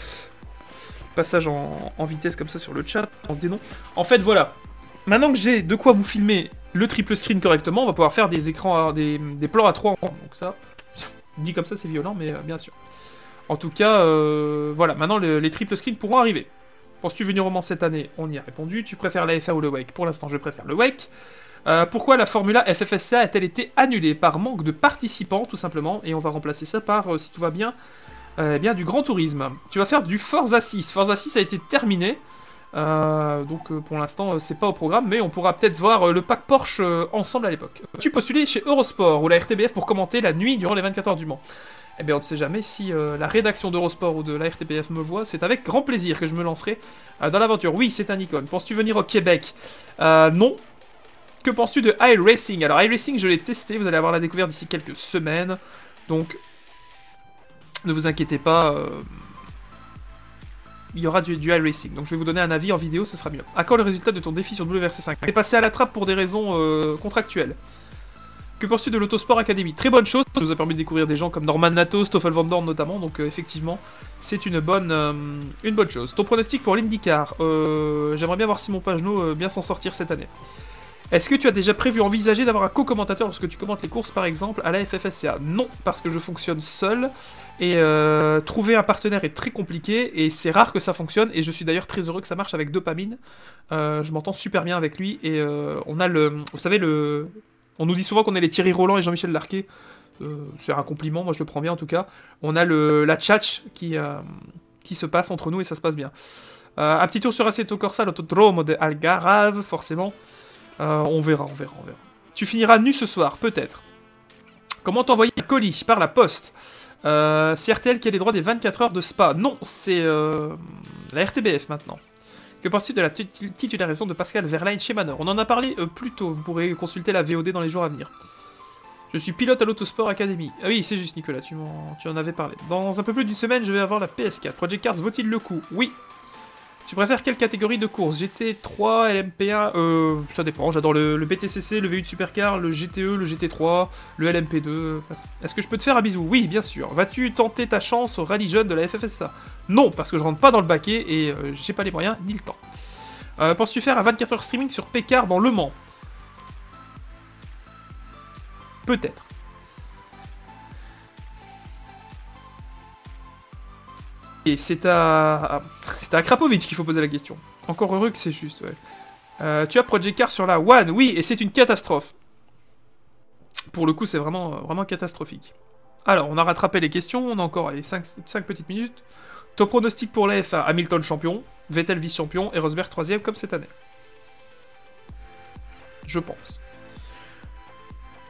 Passage en, en vitesse comme ça sur le chat, on se dénonce. En fait voilà, maintenant que j'ai de quoi vous filmer le triple screen correctement, on va pouvoir faire des écrans, à, des, des plans à trois en donc ça, dit comme ça c'est violent mais euh, bien sûr. En tout cas, euh, voilà, maintenant le, les triple screens pourront arriver. Penses-tu venir au Mans cette année? On y a répondu. Tu préfères la F A ou le Wake? Pour l'instant je préfère le Wake. Euh, pourquoi la Formula F F S A a-t-elle été annulée? Par manque de participants, tout simplement. Et on va remplacer ça par, euh, si tout va bien, euh, eh bien, du Grand Tourisme. Tu vas faire du Forza six. Forza six a été terminé. Euh, donc, euh, pour l'instant, euh, c'est pas au programme. Mais on pourra peut-être voir euh, le pack Porsche euh, ensemble à l'époque. Tu postulais chez Eurosport ou la R T B F pour commenter la nuit durant les vingt-quatre heures du Mans? Eh bien, on ne sait jamais si euh, la rédaction d'Eurosport ou de la R T B F me voit. C'est avec grand plaisir que je me lancerai euh, dans l'aventure. Oui, c'est un icône. Penses-tu venir au Québec? euh, Non. Que penses-tu de iRacing? Alors, iRacing, je l'ai testé, vous allez avoir la découverte d'ici quelques semaines. Donc, ne vous inquiétez pas, euh, il y aura du, du iRacing. Donc, je vais vous donner un avis en vidéo, ce sera mieux. À quand le résultat de ton défi sur W R C cinq? C'est passé à la trappe pour des raisons euh, contractuelles. Que penses-tu de l'Autosport Academy? Très bonne chose, ça nous a permis de découvrir des gens comme Norman Nato, Stoffel Van Dorn notamment, donc euh, effectivement, c'est une bonne euh, une bonne chose. Ton pronostic pour l'IndyCar? euh, J'aimerais bien voir Simon Pagenaud euh, bien s'en sortir cette année. Est-ce que tu as déjà prévu, envisager d'avoir un co-commentateur lorsque tu commentes les courses, par exemple, à la F F S C A? Non, parce que je fonctionne seul, et euh, trouver un partenaire est très compliqué, et c'est rare que ça fonctionne, et je suis d'ailleurs très heureux que ça marche avec Dopamine. Euh, je m'entends super bien avec lui, et euh, on a le... Vous savez, le... On nous dit souvent qu'on est les Thierry Roland et Jean-Michel Larquet. Euh, c'est un compliment, moi je le prends bien en tout cas. On a le la tchatch qui, euh, qui se passe entre nous, et ça se passe bien. Euh, un petit tour sur Assetto Corsa, l'autodrome de Algarve, forcément. Euh, on verra, on verra, on verra. Tu finiras nu ce soir, peut-être. Comment t'envoyer un colis? Par la poste. Euh, c'est R T L qui a les droits des vingt-quatre heures de Spa. Non, c'est euh, la R T B F maintenant. Que penses-tu de la titularisation de Pascal Wehrlein chez Manor? On en a parlé euh, plus tôt, vous pourrez consulter la V O D dans les jours à venir. Je suis pilote à l'Autosport Academy. Ah oui, c'est juste Nicolas, tu en, tu en avais parlé. Dans un peu plus d'une semaine, je vais avoir la P S quatre. Project Cars vaut-il le coup? Oui. Tu préfères quelle catégorie de course? G T trois, L M P un? Euh, ça dépend, j'adore le, le B T C C, le V huit Supercar, le G T E, le G T trois, le L M P deux... Est-ce que je peux te faire un bisou? Oui, bien sûr. Vas-tu tenter ta chance au rallye jeune de la F F S A? Non, parce que je rentre pas dans le baquet et euh, j'ai pas les moyens ni le temps. Euh, Penses-tu faire un vingt-quatre heures streaming sur Pécard dans Le Mans? Peut-être. Et c'est à... C'est à Krapovic qu'il faut poser la question. Encore heureux que c'est juste, ouais. Euh, tu as Project Car sur la One? Oui, et c'est une catastrophe. Pour le coup, c'est vraiment, vraiment catastrophique. Alors, on a rattrapé les questions, on a encore cinq petites minutes. Ton pronostic pour la F un? Hamilton champion, Vettel vice-champion et Rosberg troisième comme cette année. Je pense.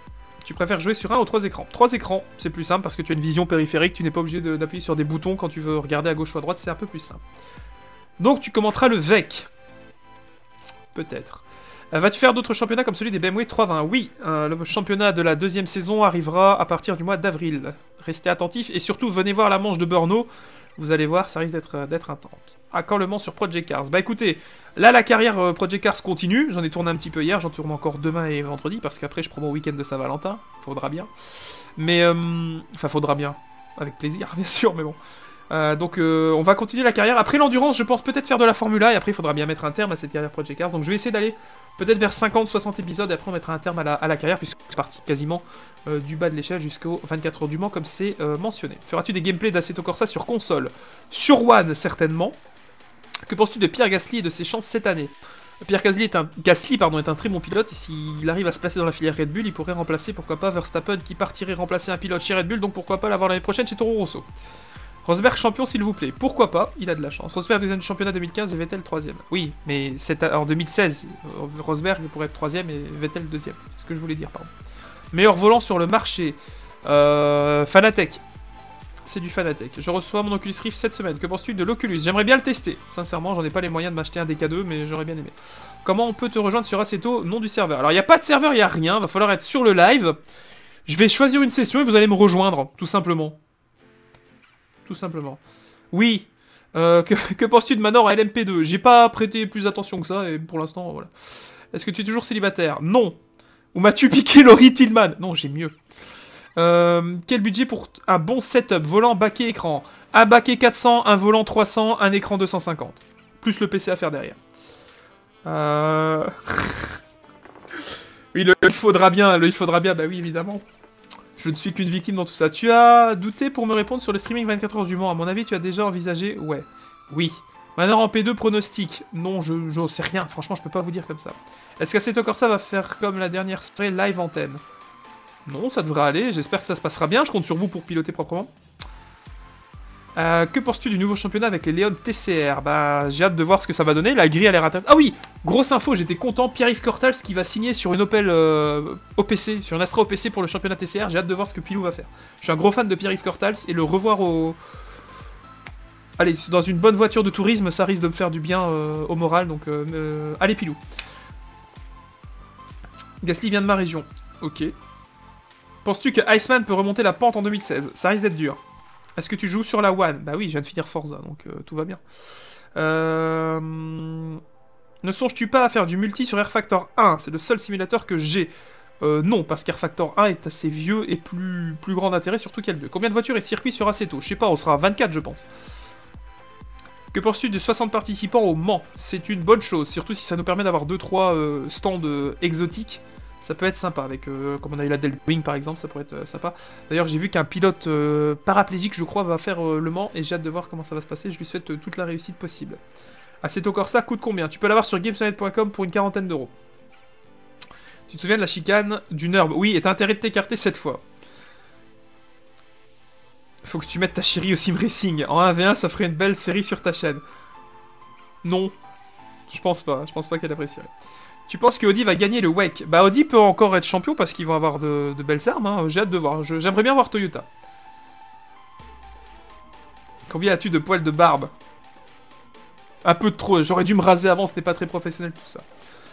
Tu préfères jouer sur un ou trois écrans? Trois écrans, c'est plus simple parce que tu as une vision périphérique, tu n'es pas obligé d'appuyer sur des boutons quand tu veux regarder à gauche ou à droite, c'est un peu plus simple. Donc tu commenteras le V E C. Peut-être. Euh, Vas-tu faire d'autres championnats comme celui des B M W trois vingt? Oui, euh, le championnat de la deuxième saison arrivera à partir du mois d'avril. Restez attentifs et surtout venez voir la manche de Brno. Vous allez voir, ça risque d'être d'être intense. À quand le Mans sur Project Cars? Bah écoutez, là la carrière euh, Project Cars continue. J'en ai tourné un petit peu hier, j'en tourne encore demain et vendredi parce qu'après je prends mon week-end de Saint-Valentin. Faudra bien. Mais, euh, enfin faudra bien. Avec plaisir, bien sûr, mais bon. Euh, donc euh, on va continuer la carrière. Après l'endurance, je pense peut-être faire de la Formule un et après il faudra bien mettre un terme à cette carrière Project Cars. Donc je vais essayer d'aller peut-être vers cinquante soixante épisodes et après on mettra un terme à la, à la carrière puisque c'est parti quasiment euh, du bas de l'échelle jusqu'aux vingt-quatre heures du Mans comme c'est euh, mentionné. Feras-tu des gameplays d'Assetto Corsa sur console? Sur One certainement. Que penses-tu de Pierre Gasly et de ses chances cette année? Pierre Gasly est un, Gasly, pardon, est un très bon pilote et s'il arrive à se placer dans la filière Red Bull, il pourrait remplacer pourquoi pas Verstappen qui partirait remplacer un pilote chez Red Bull, donc pourquoi pas l'avoir l'année prochaine chez Toro Rosso. Rosberg champion s'il vous plaît, pourquoi pas, il a de la chance. Rosberg deuxième du championnat deux mille quinze et Vettel troisième. Oui, mais c'est en deux mille seize, Rosberg pourrait être troisième et Vettel deuxième. C'est ce que je voulais dire, pardon. Meilleur volant sur le marché. Euh, Fanatec. C'est du Fanatec. Je reçois mon Oculus Rift cette semaine. Que penses-tu de l'Oculus? J'aimerais bien le tester. Sincèrement, j'en ai pas les moyens de m'acheter un D K deux, mais j'aurais bien aimé. Comment on peut te rejoindre sur Assetto? Nom du serveur. Alors, il n'y a pas de serveur, il n'y a rien. Va falloir être sur le live. Je vais choisir une session et vous allez me rejoindre, tout simplement. Tout simplement. Oui. Euh, que que penses-tu de Manor à L M P deux? J'ai pas prêté plus attention que ça, et pour l'instant, voilà. Est-ce que tu es toujours célibataire? Non. Ou m'as-tu piqué Laurie Tillman? Non, j'ai mieux. Euh, quel budget pour un bon setup? Volant, baquet, écran. Un baquet quatre cents, un volant trois cents, un écran deux cent cinquante. Plus le P C à faire derrière. Euh... oui, le il faudra bien, le il faudra bien, bah oui, évidemment. Je ne suis qu'une victime dans tout ça. Tu as douté pour me répondre sur le streaming vingt-quatre heures du Mans. À mon avis, tu as déjà envisagé... Ouais. Oui. Maintenant en P deux, pronostic. Non, je ne sais rien. Franchement, je peux pas vous dire comme ça. Est-ce qu'Assetto Corsa va faire comme la dernière soirée live antenne? Non, ça devrait aller. J'espère que ça se passera bien. Je compte sur vous pour piloter proprement. Euh, que penses-tu du nouveau championnat avec les Leon T C R? Bah, j'ai hâte de voir ce que ça va donner. La grille a l'air intéressante. Ah oui, grosse info, j'étais content. Pierre-Yves Cortals qui va signer sur une Opel euh, O P C, sur une Astra O P C pour le championnat T C R. J'ai hâte de voir ce que Pilou va faire. Je suis un gros fan de Pierre-Yves Cortals et le revoir au... Allez, dans une bonne voiture de tourisme, ça risque de me faire du bien euh, au moral. Donc, euh, euh, allez Pilou. Gasly vient de ma région. Ok. Penses-tu que Iceman peut remonter la pente en deux mille seize? Ça risque d'être dur. Est-ce que tu joues sur la One? Bah oui, je viens de finir Forza, donc euh, tout va bien. Euh... Ne songes-tu pas à faire du multi sur Air Factor un? C'est le seul simulateur que j'ai. Euh, non, parce qu'Air Factor un est assez vieux et plus, plus grand d'intérêt, surtout qu'il y a le deux. Combien de voitures et circuits sur Assetto? Je sais pas, on sera à vingt-quatre, je pense. Que penses-tu de soixante participants au Mans? C'est une bonne chose, surtout si ça nous permet d'avoir deux trois euh, stands euh, exotiques. Ça peut être sympa, avec, euh, comme on a eu la Delta Wing par exemple, ça pourrait être euh, sympa. D'ailleurs, j'ai vu qu'un pilote euh, paraplégique, je crois, va faire euh, le Mans, et j'ai hâte de voir comment ça va se passer. Je lui souhaite euh, toute la réussite possible. Assetto Corsa coûte combien? Tu peux l'avoir sur games point net point com pour une quarantaine d'euros. Tu te souviens de la chicane du Nurb? Oui, et t'as intérêt de t'écarter cette fois. Faut que tu mettes ta chérie au Sim Racing. En un v un, ça ferait une belle série sur ta chaîne. Non. Je pense pas, je pense pas qu'elle apprécierait. Tu penses que Audi va gagner le W E C? Bah Audi peut encore être champion parce qu'ils vont avoir de, de belles armes, hein. J'ai hâte de voir, j'aimerais bien voir Toyota. Combien as-tu de poils de barbe? Un peu trop, j'aurais dû me raser avant, ce n'est pas très professionnel tout ça.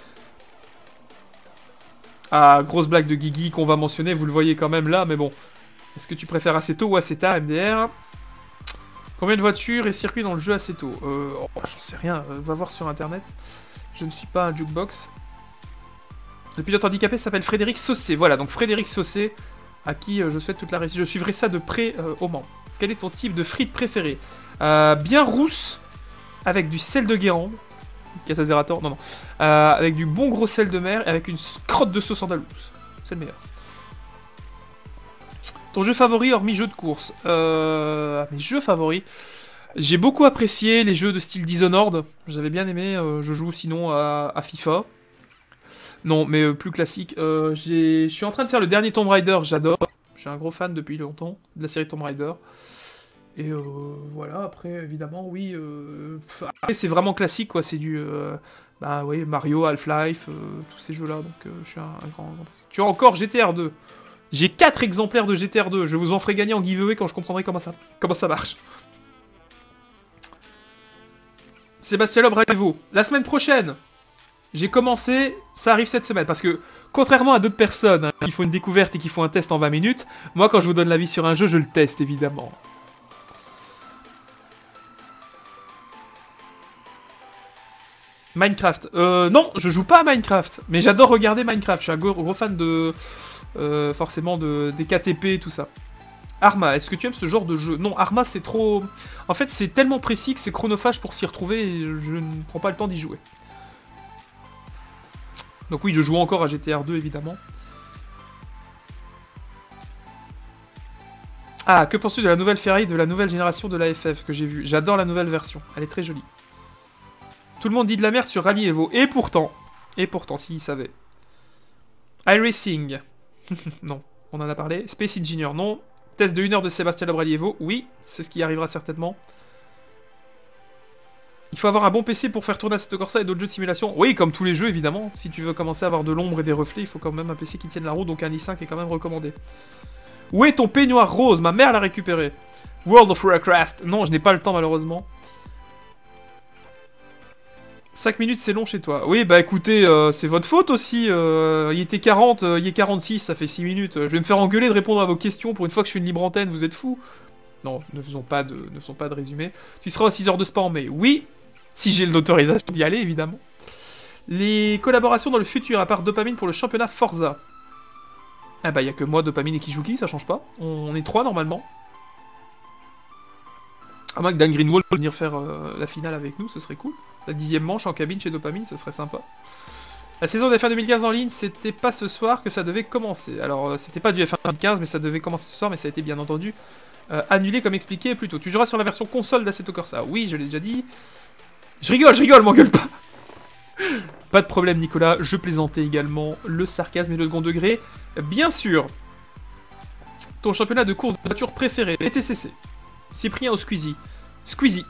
Ah, grosse blague de Guigui qu'on va mentionner, vous le voyez quand même là, mais bon. Est-ce que tu préfères Assetto ou Assetta, M D R? Combien de voitures et circuits dans le jeu Assetto? Euh, oh, j'en sais rien, euh, va voir sur internet. Je ne suis pas un jukebox. Le pilote handicapé s'appelle Frédéric Saucé. Voilà, donc Frédéric Saucé, à qui euh, je souhaite toute la réussite. Je suivrai ça de près euh, au Mans. Quel est ton type de frites préféré? euh, Bien rousse, avec du sel de Guérande. Catazerator, non, non. Euh, avec du bon gros sel de mer et avec une crotte de sauce andalouse. C'est le meilleur. Ton jeu favori hormis jeu de course? euh, Mes jeux favoris... J'ai beaucoup apprécié les jeux de style Dishonored. J'avais bien aimé. Euh, je joue sinon à, à FIFA. Non, mais euh, plus classique. Euh, je suis en train de faire le dernier Tomb Raider, j'adore. Je suis un gros fan depuis longtemps de la série Tomb Raider. Et euh, voilà, après, évidemment, oui. Euh, après, c'est vraiment classique, quoi. C'est du... Euh, bah oui, Mario, Half-Life, euh, tous ces jeux-là. Donc, euh, je suis un, un grand, grand... Tu as encore G T R deux. J'ai quatre exemplaires de G T R deux. Je vous en ferai gagner en giveaway quand je comprendrai comment ça, comment ça marche. Sébastien Loeb, rappelez-vous, la semaine prochaine, j'ai commencé, ça arrive cette semaine, parce que, contrairement à d'autres personnes, hein, qui font une découverte et qui font un test en vingt minutes, moi, quand je vous donne l'avis sur un jeu, je le teste, évidemment. Minecraft. Euh, non, je joue pas à Minecraft, mais j'adore regarder Minecraft, je suis un gros, gros fan de, euh, forcément, de, des K T P et tout ça. Arma, est-ce que tu aimes ce genre de jeu? Non, Arma c'est trop... En fait c'est tellement précis que c'est chronophage pour s'y retrouver et je, je ne prends pas le temps d'y jouer. Donc oui, je joue encore à G T R deux évidemment. Ah, que penses-tu de la nouvelle Ferrari de la nouvelle génération de la F F que j'ai vue? J'adore la nouvelle version, elle est très jolie. Tout le monde dit de la merde sur Rally Evo, et pourtant, et pourtant, s'ils savaient. iRacing, non, on en a parlé. Space Engineer, non. Test de une heure de Sébastien Loeb Rally Evo, oui, c'est ce qui arrivera certainement. Il faut avoir un bon P C pour faire tourner Assetto Corsa et d'autres jeux de simulation. Oui, comme tous les jeux, évidemment. Si tu veux commencer à avoir de l'ombre et des reflets, il faut quand même un P C qui tienne la route, donc un i cinq est quand même recommandé. Où est ton peignoir rose? Ma mère l'a récupéré. World of Warcraft. Non, je n'ai pas le temps, malheureusement. cinq minutes, c'est long chez toi. Oui, bah écoutez, euh, c'est votre faute aussi. Euh, il était quarante, euh, il est quarante-six, ça fait six minutes. Je vais me faire engueuler de répondre à vos questions pour une fois que je fais une libre antenne, vous êtes fous? Non, ne faisons pas de, ne faisons pas de résumé. Tu seras aux six heures de spa en mai? Oui, si j'ai l'autorisation d'y aller, évidemment. Les collaborations dans le futur, à part Dopamine pour le championnat Forza. Ah bah, il n'y a que moi, Dopamine et Kijuki, ça change pas. On, on est trois, normalement. À moins que Dan Greenwald peut venir faire euh, la finale avec nous, ce serait cool. La dixième manche en cabine chez Dopamine, ce serait sympa. La saison de F un deux mille quinze en ligne, c'était pas ce soir que ça devait commencer. Alors, euh, c'était pas du F un deux mille quinze, mais ça devait commencer ce soir, mais ça a été bien entendu euh, annulé comme expliqué plus tôt. Tu joueras sur la version console d'Assetto Corsa. Oui, je l'ai déjà dit. Je rigole, je rigole, m'engueule pas. Pas de problème, Nicolas. Je plaisantais également. Le sarcasme et le second degré. Bien sûr. Ton championnat de course de voiture préféré, T C C. Cyprien ou Squeezie? Squeezie.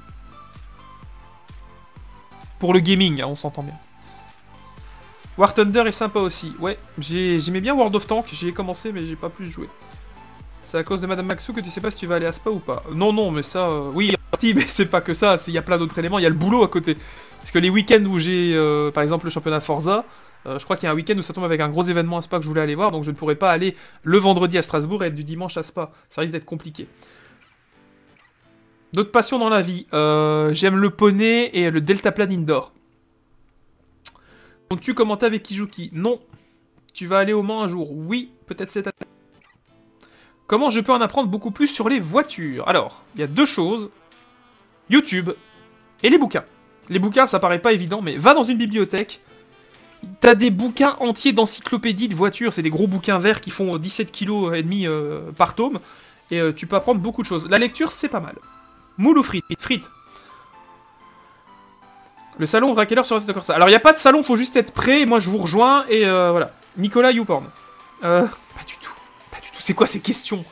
Pour le gaming, hein, on s'entend bien. War Thunder est sympa aussi. Ouais, j'aimais bien World of Tanks, j'y ai commencé mais j'ai pas plus joué. C'est à cause de Madame Maxou que tu sais pas si tu vas aller à Spa ou pas. Non, non, mais ça... Euh, oui, mais c'est pas que ça, il y a plein d'autres éléments, il y a le boulot à côté. Parce que les week-ends où j'ai, euh, par exemple, le championnat Forza, euh, je crois qu'il y a un week-end où ça tombe avec un gros événement à Spa que je voulais aller voir, donc je ne pourrais pas aller le vendredi à Strasbourg et être du dimanche à Spa. Ça risque d'être compliqué. D'autres passions dans la vie. Euh, J'aime le poney et le deltaplane indoor. Comptes-tu commenter avec Kijuki? Non. Tu vas aller au Mans un jour? Oui, peut-être cette année. Comment je peux en apprendre beaucoup plus sur les voitures? Alors, il y a deux choses. YouTube et les bouquins. Les bouquins, ça paraît pas évident, mais va dans une bibliothèque. T'as des bouquins entiers d'encyclopédie de voitures. C'est des gros bouquins verts qui font dix-sept kilos et demi euh, par tome. Et euh, tu peux apprendre beaucoup de choses. La lecture, c'est pas mal. Moule ou frites? Frites. Le salon ouvre à quelle heure sur Assetto Corsa? Alors, il n'y a pas de salon, faut juste être prêt. Moi, je vous rejoins. Et euh, voilà. Nicolas Youporn. Euh, pas du tout. Pas du tout. C'est quoi ces questions?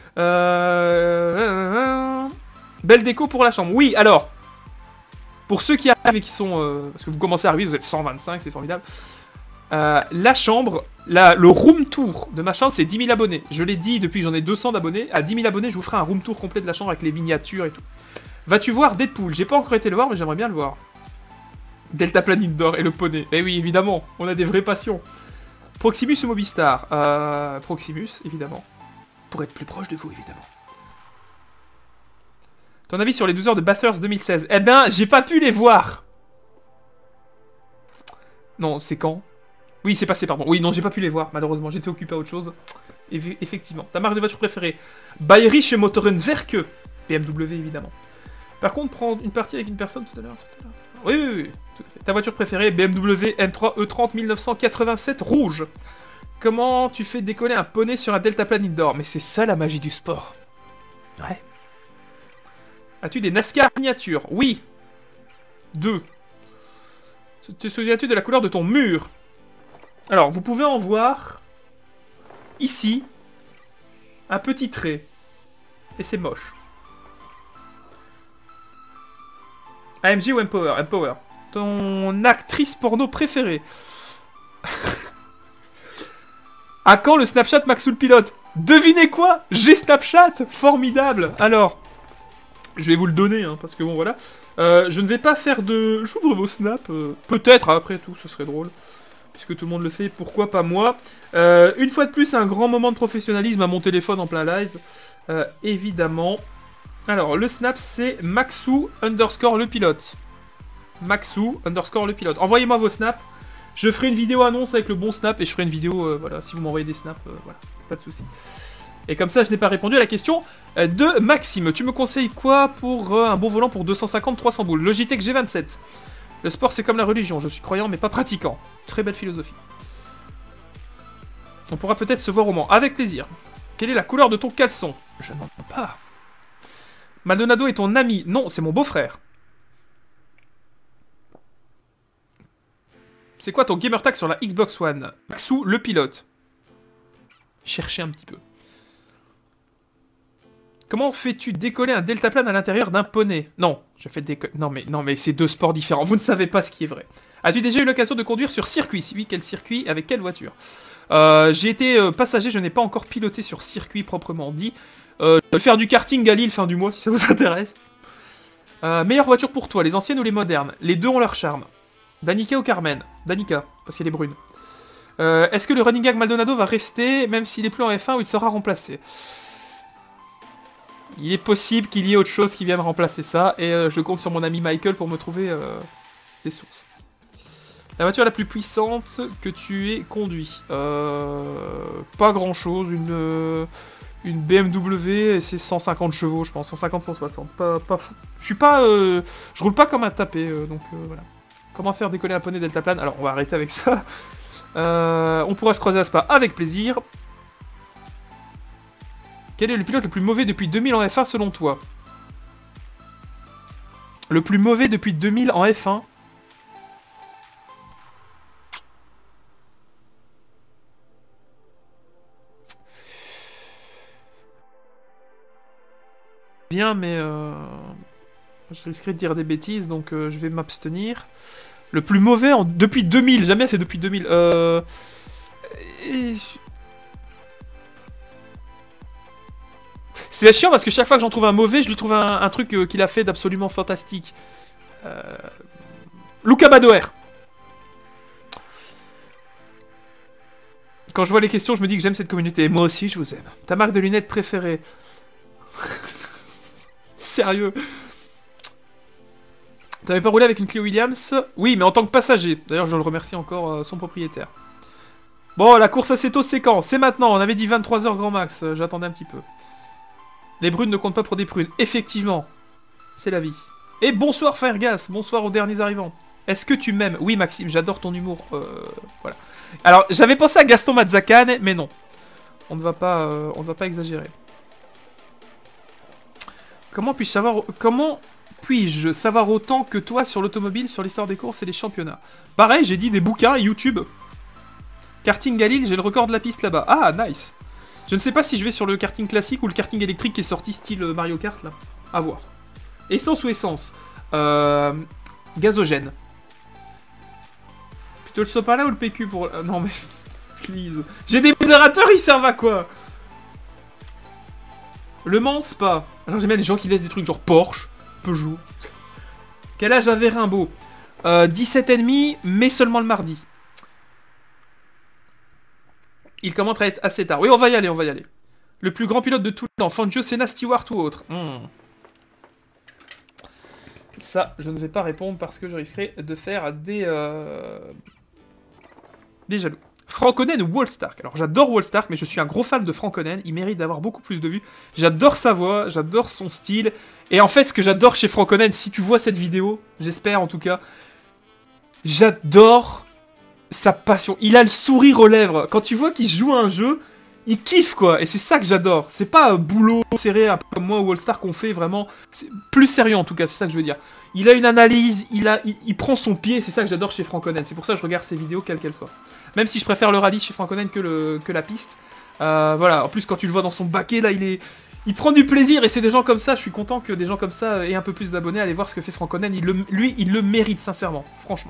euh... Belle déco pour la chambre. Oui, alors. Pour ceux qui arrivent et qui sont... Euh, parce que vous commencez à arriver, vous êtes cent vingt-cinq, c'est formidable. Euh, la chambre, la, le room tour de ma chambre, c'est dix mille abonnés. Je l'ai dit depuis que j'en ai deux cents d'abonnés. À dix mille abonnés, je vous ferai un room tour complet de la chambre avec les miniatures et tout. Vas-tu voir Deadpool? J'ai pas encore été le voir, mais j'aimerais bien le voir. Deltaplane indoor et le poney. Eh oui, évidemment, on a des vraies passions. Proximus ou Mobistar? euh, Proximus, évidemment. Pour être plus proche de vous, évidemment. Ton avis sur les douze heures de Bathurst deux mille seize? Eh ben, j'ai pas pu les voir. Non, c'est quand? Oui, c'est passé, pardon. Oui, non, j'ai pas pu les voir, malheureusement. J'étais occupé à autre chose. Et effectivement. Ta marque de voiture préférée? Bayerische Motorenwerke. B M W, évidemment. Par contre, prendre une partie avec une personne tout à l'heure. Oui, oui, oui. Tout à fait. Ta voiture préférée? B M W M trois E trente mille neuf cent quatre-vingt-sept rouge. Comment tu fais décoller un poney sur un deltaplane indoor? Mais c'est ça la magie du sport. Ouais. As-tu des NASCAR miniatures? Oui. Deux. Te souviens-tu de la couleur de ton mur? Alors, vous pouvez en voir ici un petit trait. Et c'est moche. A M G ou M-Power? M-Power. Ton actrice porno préférée? À quand le Snapchat Maxou le pilote? Devinez quoi? J'ai Snapchat. Formidable. Alors, je vais vous le donner, hein, parce que bon, voilà. Euh, je ne vais pas faire de... J'ouvre vos snaps. Euh, Peut-être, hein, après tout, ce serait drôle. Puisque tout le monde le fait, pourquoi pas moi. Euh, une fois de plus, un grand moment de professionnalisme à mon téléphone en plein live. Euh, évidemment. Alors, le snap, c'est Maxou underscore le pilote. Maxou underscore le pilote. Envoyez-moi vos snaps. Je ferai une vidéo annonce avec le bon snap et je ferai une vidéo, euh, voilà, si vous m'envoyez des snaps, euh, voilà, pas de soucis. Et comme ça, je n'ai pas répondu à la question euh, de Maxime. Tu me conseilles quoi pour euh, un bon volant pour deux cent cinquante trois cents boules? Logitech G vingt-sept. Le sport, c'est comme la religion. Je suis croyant, mais pas pratiquant. Très belle philosophie. On pourra peut-être se voir au Mans. Avec plaisir. Quelle est la couleur de ton caleçon? Je n'en sais pas. Maldonado est ton ami? Non, c'est mon beau-frère. C'est quoi ton gamer tag sur la Xbox One? Maxou, le pilote. Cherchez un petit peu. Comment fais-tu décoller un deltaplane à l'intérieur d'un poney? Non, je fais décoller... Non mais, non mais c'est deux sports différents. Vous ne savez pas ce qui est vrai. As-tu déjà eu l'occasion de conduire sur circuit? Si oui, quel circuit? Avec quelle voiture? euh, J'ai été euh, passager, je n'ai pas encore piloté sur circuit proprement dit. Euh, je vais faire du karting à Lille fin du mois, si ça vous intéresse. Euh, meilleure voiture pour toi, les anciennes ou les modernes? Les deux ont leur charme. Danica ou Carmen? Danica, parce qu'elle est brune. Euh, Est-ce que le running gag Maldonado va rester, même s'il est plus en F un ou il sera remplacé? Il est possible qu'il y ait autre chose qui vienne remplacer ça, et euh, je compte sur mon ami Michael pour me trouver euh, des sources. La voiture la plus puissante que tu aies conduit? euh, Pas grand chose, une, euh, une B M W, et c'est cent cinquante chevaux, je pense, cent cinquante cent soixante, pas, pas fou. Je suis pas, euh, je roule pas comme un tapé, euh, donc euh, voilà. Comment faire décoller un poney deltaplane? Alors on va arrêter avec ça. Euh, on pourra se croiser à Spa avec plaisir. Quel est le pilote le plus mauvais depuis deux mille en F un selon toi? Le plus mauvais depuis deux mille en F un? Bien, mais euh, je risquerais de dire des bêtises, donc euh, je vais m'abstenir. Le plus mauvais en... depuis deux mille, jamais c'est depuis deux mille. Euh... Et... C'est chiant parce que chaque fois que j'en trouve un mauvais, je lui trouve un, un truc euh, qu'il a fait d'absolument fantastique. Euh... Luca Badoer. Quand je vois les questions, je me dis que j'aime cette communauté. Et moi aussi, je vous aime. Ta marque de lunettes préférée? Sérieux? T'avais pas roulé avec une Clio Williams? Oui, mais en tant que passager. D'ailleurs, je le remercie encore euh, son propriétaire. Bon, la course à Seto, c'est quand? C'est maintenant. On avait dit vingt-trois heures grand max. Euh, J'attendais un petit peu. Les brunes ne comptent pas pour des prunes. Effectivement. C'est la vie. Et bonsoir, Firegas. Bonsoir aux derniers arrivants. Est-ce que tu m'aimes? Oui, Maxime, j'adore ton humour. Euh, voilà. Alors, j'avais pensé à Gaston Mazzacane, mais non. On ne va pas, euh, on ne va pas exagérer. Comment puis-je savoir... Comment... Puis-je savoir autant que toi sur l'automobile, sur l'histoire des courses et des championnats? Pareil, j'ai dit des bouquins et YouTube. Karting Galil, j'ai le record de la piste là-bas. Ah, nice. Je ne sais pas si je vais sur le karting classique ou le karting électrique qui est sorti style Mario Kart, là. À voir. Essence ou essence? euh... Gazogène. Plutôt le sopalin ou le P Q pour... Euh, non mais... Please. J'ai des modérateurs, ils servent à quoi? Le Mans, Spa. Alors j'aime bien les gens qui laissent des trucs genre Porsche. Peugeot. Quel âge avait Rimbaud? euh, dix-sept et demi, mais seulement le mardi. Il commence à être assez tard. Oui, on va y aller, on va y aller. Le plus grand pilote de tout le temps, Fangio, Senna, Stewart ou autre? hmm. Ça, je ne vais pas répondre parce que je risquerais de faire des... Euh... des jaloux. Frankonen ou Wallstark? Alors j'adore Wallstark, mais je suis un gros fan de Frankonen, il mérite d'avoir beaucoup plus de vues. J'adore sa voix, j'adore son style, et en fait ce que j'adore chez Frankonen, si tu vois cette vidéo, j'espère en tout cas, j'adore sa passion. Il a le sourire aux lèvres, quand tu vois qu'il joue à un jeu, il kiffe quoi, et c'est ça que j'adore. C'est pas un boulot serré un peu comme moi ou Wallstark qu'on fait vraiment, c'est plus sérieux en tout cas, c'est ça que je veux dire. Il a une analyse, il, a, il, il prend son pied, c'est ça que j'adore chez Frankonen, c'est pour ça que je regarde ses vidéos quelles qu'elles soient. Même si je préfère le rallye chez Frankonen que, le, que la piste. Euh, voilà, en plus quand tu le vois dans son baquet, là, il est... Il prend du plaisir et c'est des gens comme ça, je suis content que des gens comme ça aient un peu plus d'abonnés, allez voir ce que fait Frankonen, il le, lui, il le mérite sincèrement, franchement.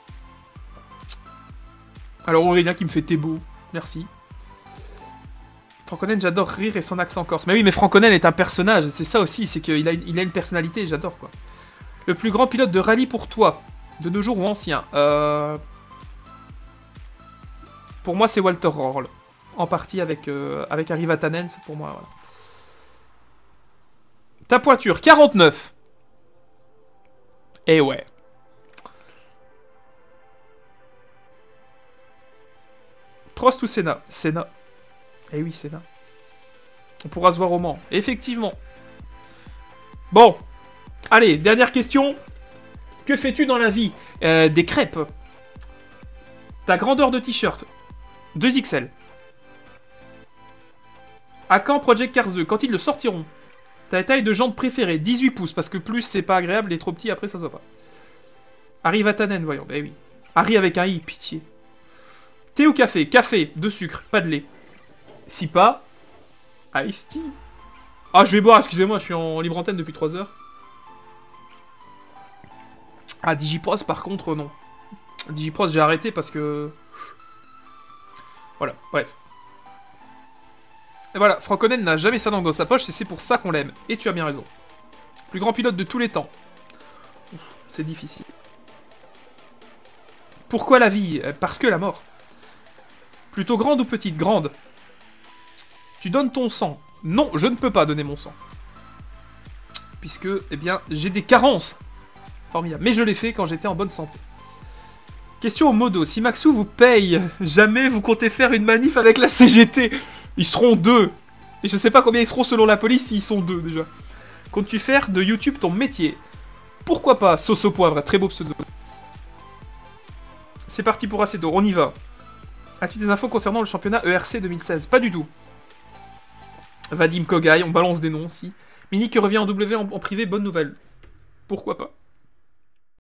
Alors Aurélien qui me fait t'es beau, merci. Franconen, j'adore rire et son accent corse. Mais oui, mais Franconen est un personnage, c'est ça aussi, c'est qu'il a, il a une personnalité, j'adore quoi. Le plus grand pilote de rallye pour toi, de nos jours ou ancien euh... Pour moi, c'est Walter Röhrl. En partie avec, euh, avec Harry Vatanen, c'est pour moi, voilà. Ta pointure, quarante-neuf. Eh ouais. Prost ou Senna? Senna. Eh oui, Senna. On pourra se voir au Mans. Effectivement. Bon. Allez, dernière question. Que fais-tu dans la vie? euh, Des crêpes. Ta grandeur de t-shirt. deux X L. À quand Project Cars deux? Quand ils le sortiront? Ta taille de jante préférée? dix-huit pouces, parce que plus c'est pas agréable, et trop petit, après ça se voit pas. Harry Vatanen, voyons. Ben oui. Harry avec un I, pitié. Thé ou café? Café, de sucre, pas de lait. Si pas, Ice Tea. Ah, je vais boire, excusez-moi, je suis en libre antenne depuis trois heures. Ah, Digipros, par contre, non. Digipros, j'ai arrêté parce que... Voilà, bref. Et voilà, Franconen n'a jamais sa langue dans sa poche et c'est pour ça qu'on l'aime. Et tu as bien raison. Plus grand pilote de tous les temps. C'est difficile. Pourquoi la vie? Parce que la mort. Plutôt grande ou petite? Grande. Tu donnes ton sang? Non, je ne peux pas donner mon sang. Puisque, eh bien, j'ai des carences. Formidable. Mais je l'ai fait quand j'étais en bonne santé. Question au modo. Si Maxou vous paye, jamais vous comptez faire une manif avec la C G T? Ils seront deux. Et je sais pas combien ils seront selon la police s'ils sont deux, déjà. Comptes-tu faire de YouTube ton métier? Pourquoi pas? Sauce au poivre, très beau pseudo. C'est parti pour Aceto, on y va. As-tu des infos concernant le championnat E R C deux mille seize? Pas du tout. Vadim Kogai, on balance des noms aussi. Mini qui revient en W en, en privé, bonne nouvelle. Pourquoi pas?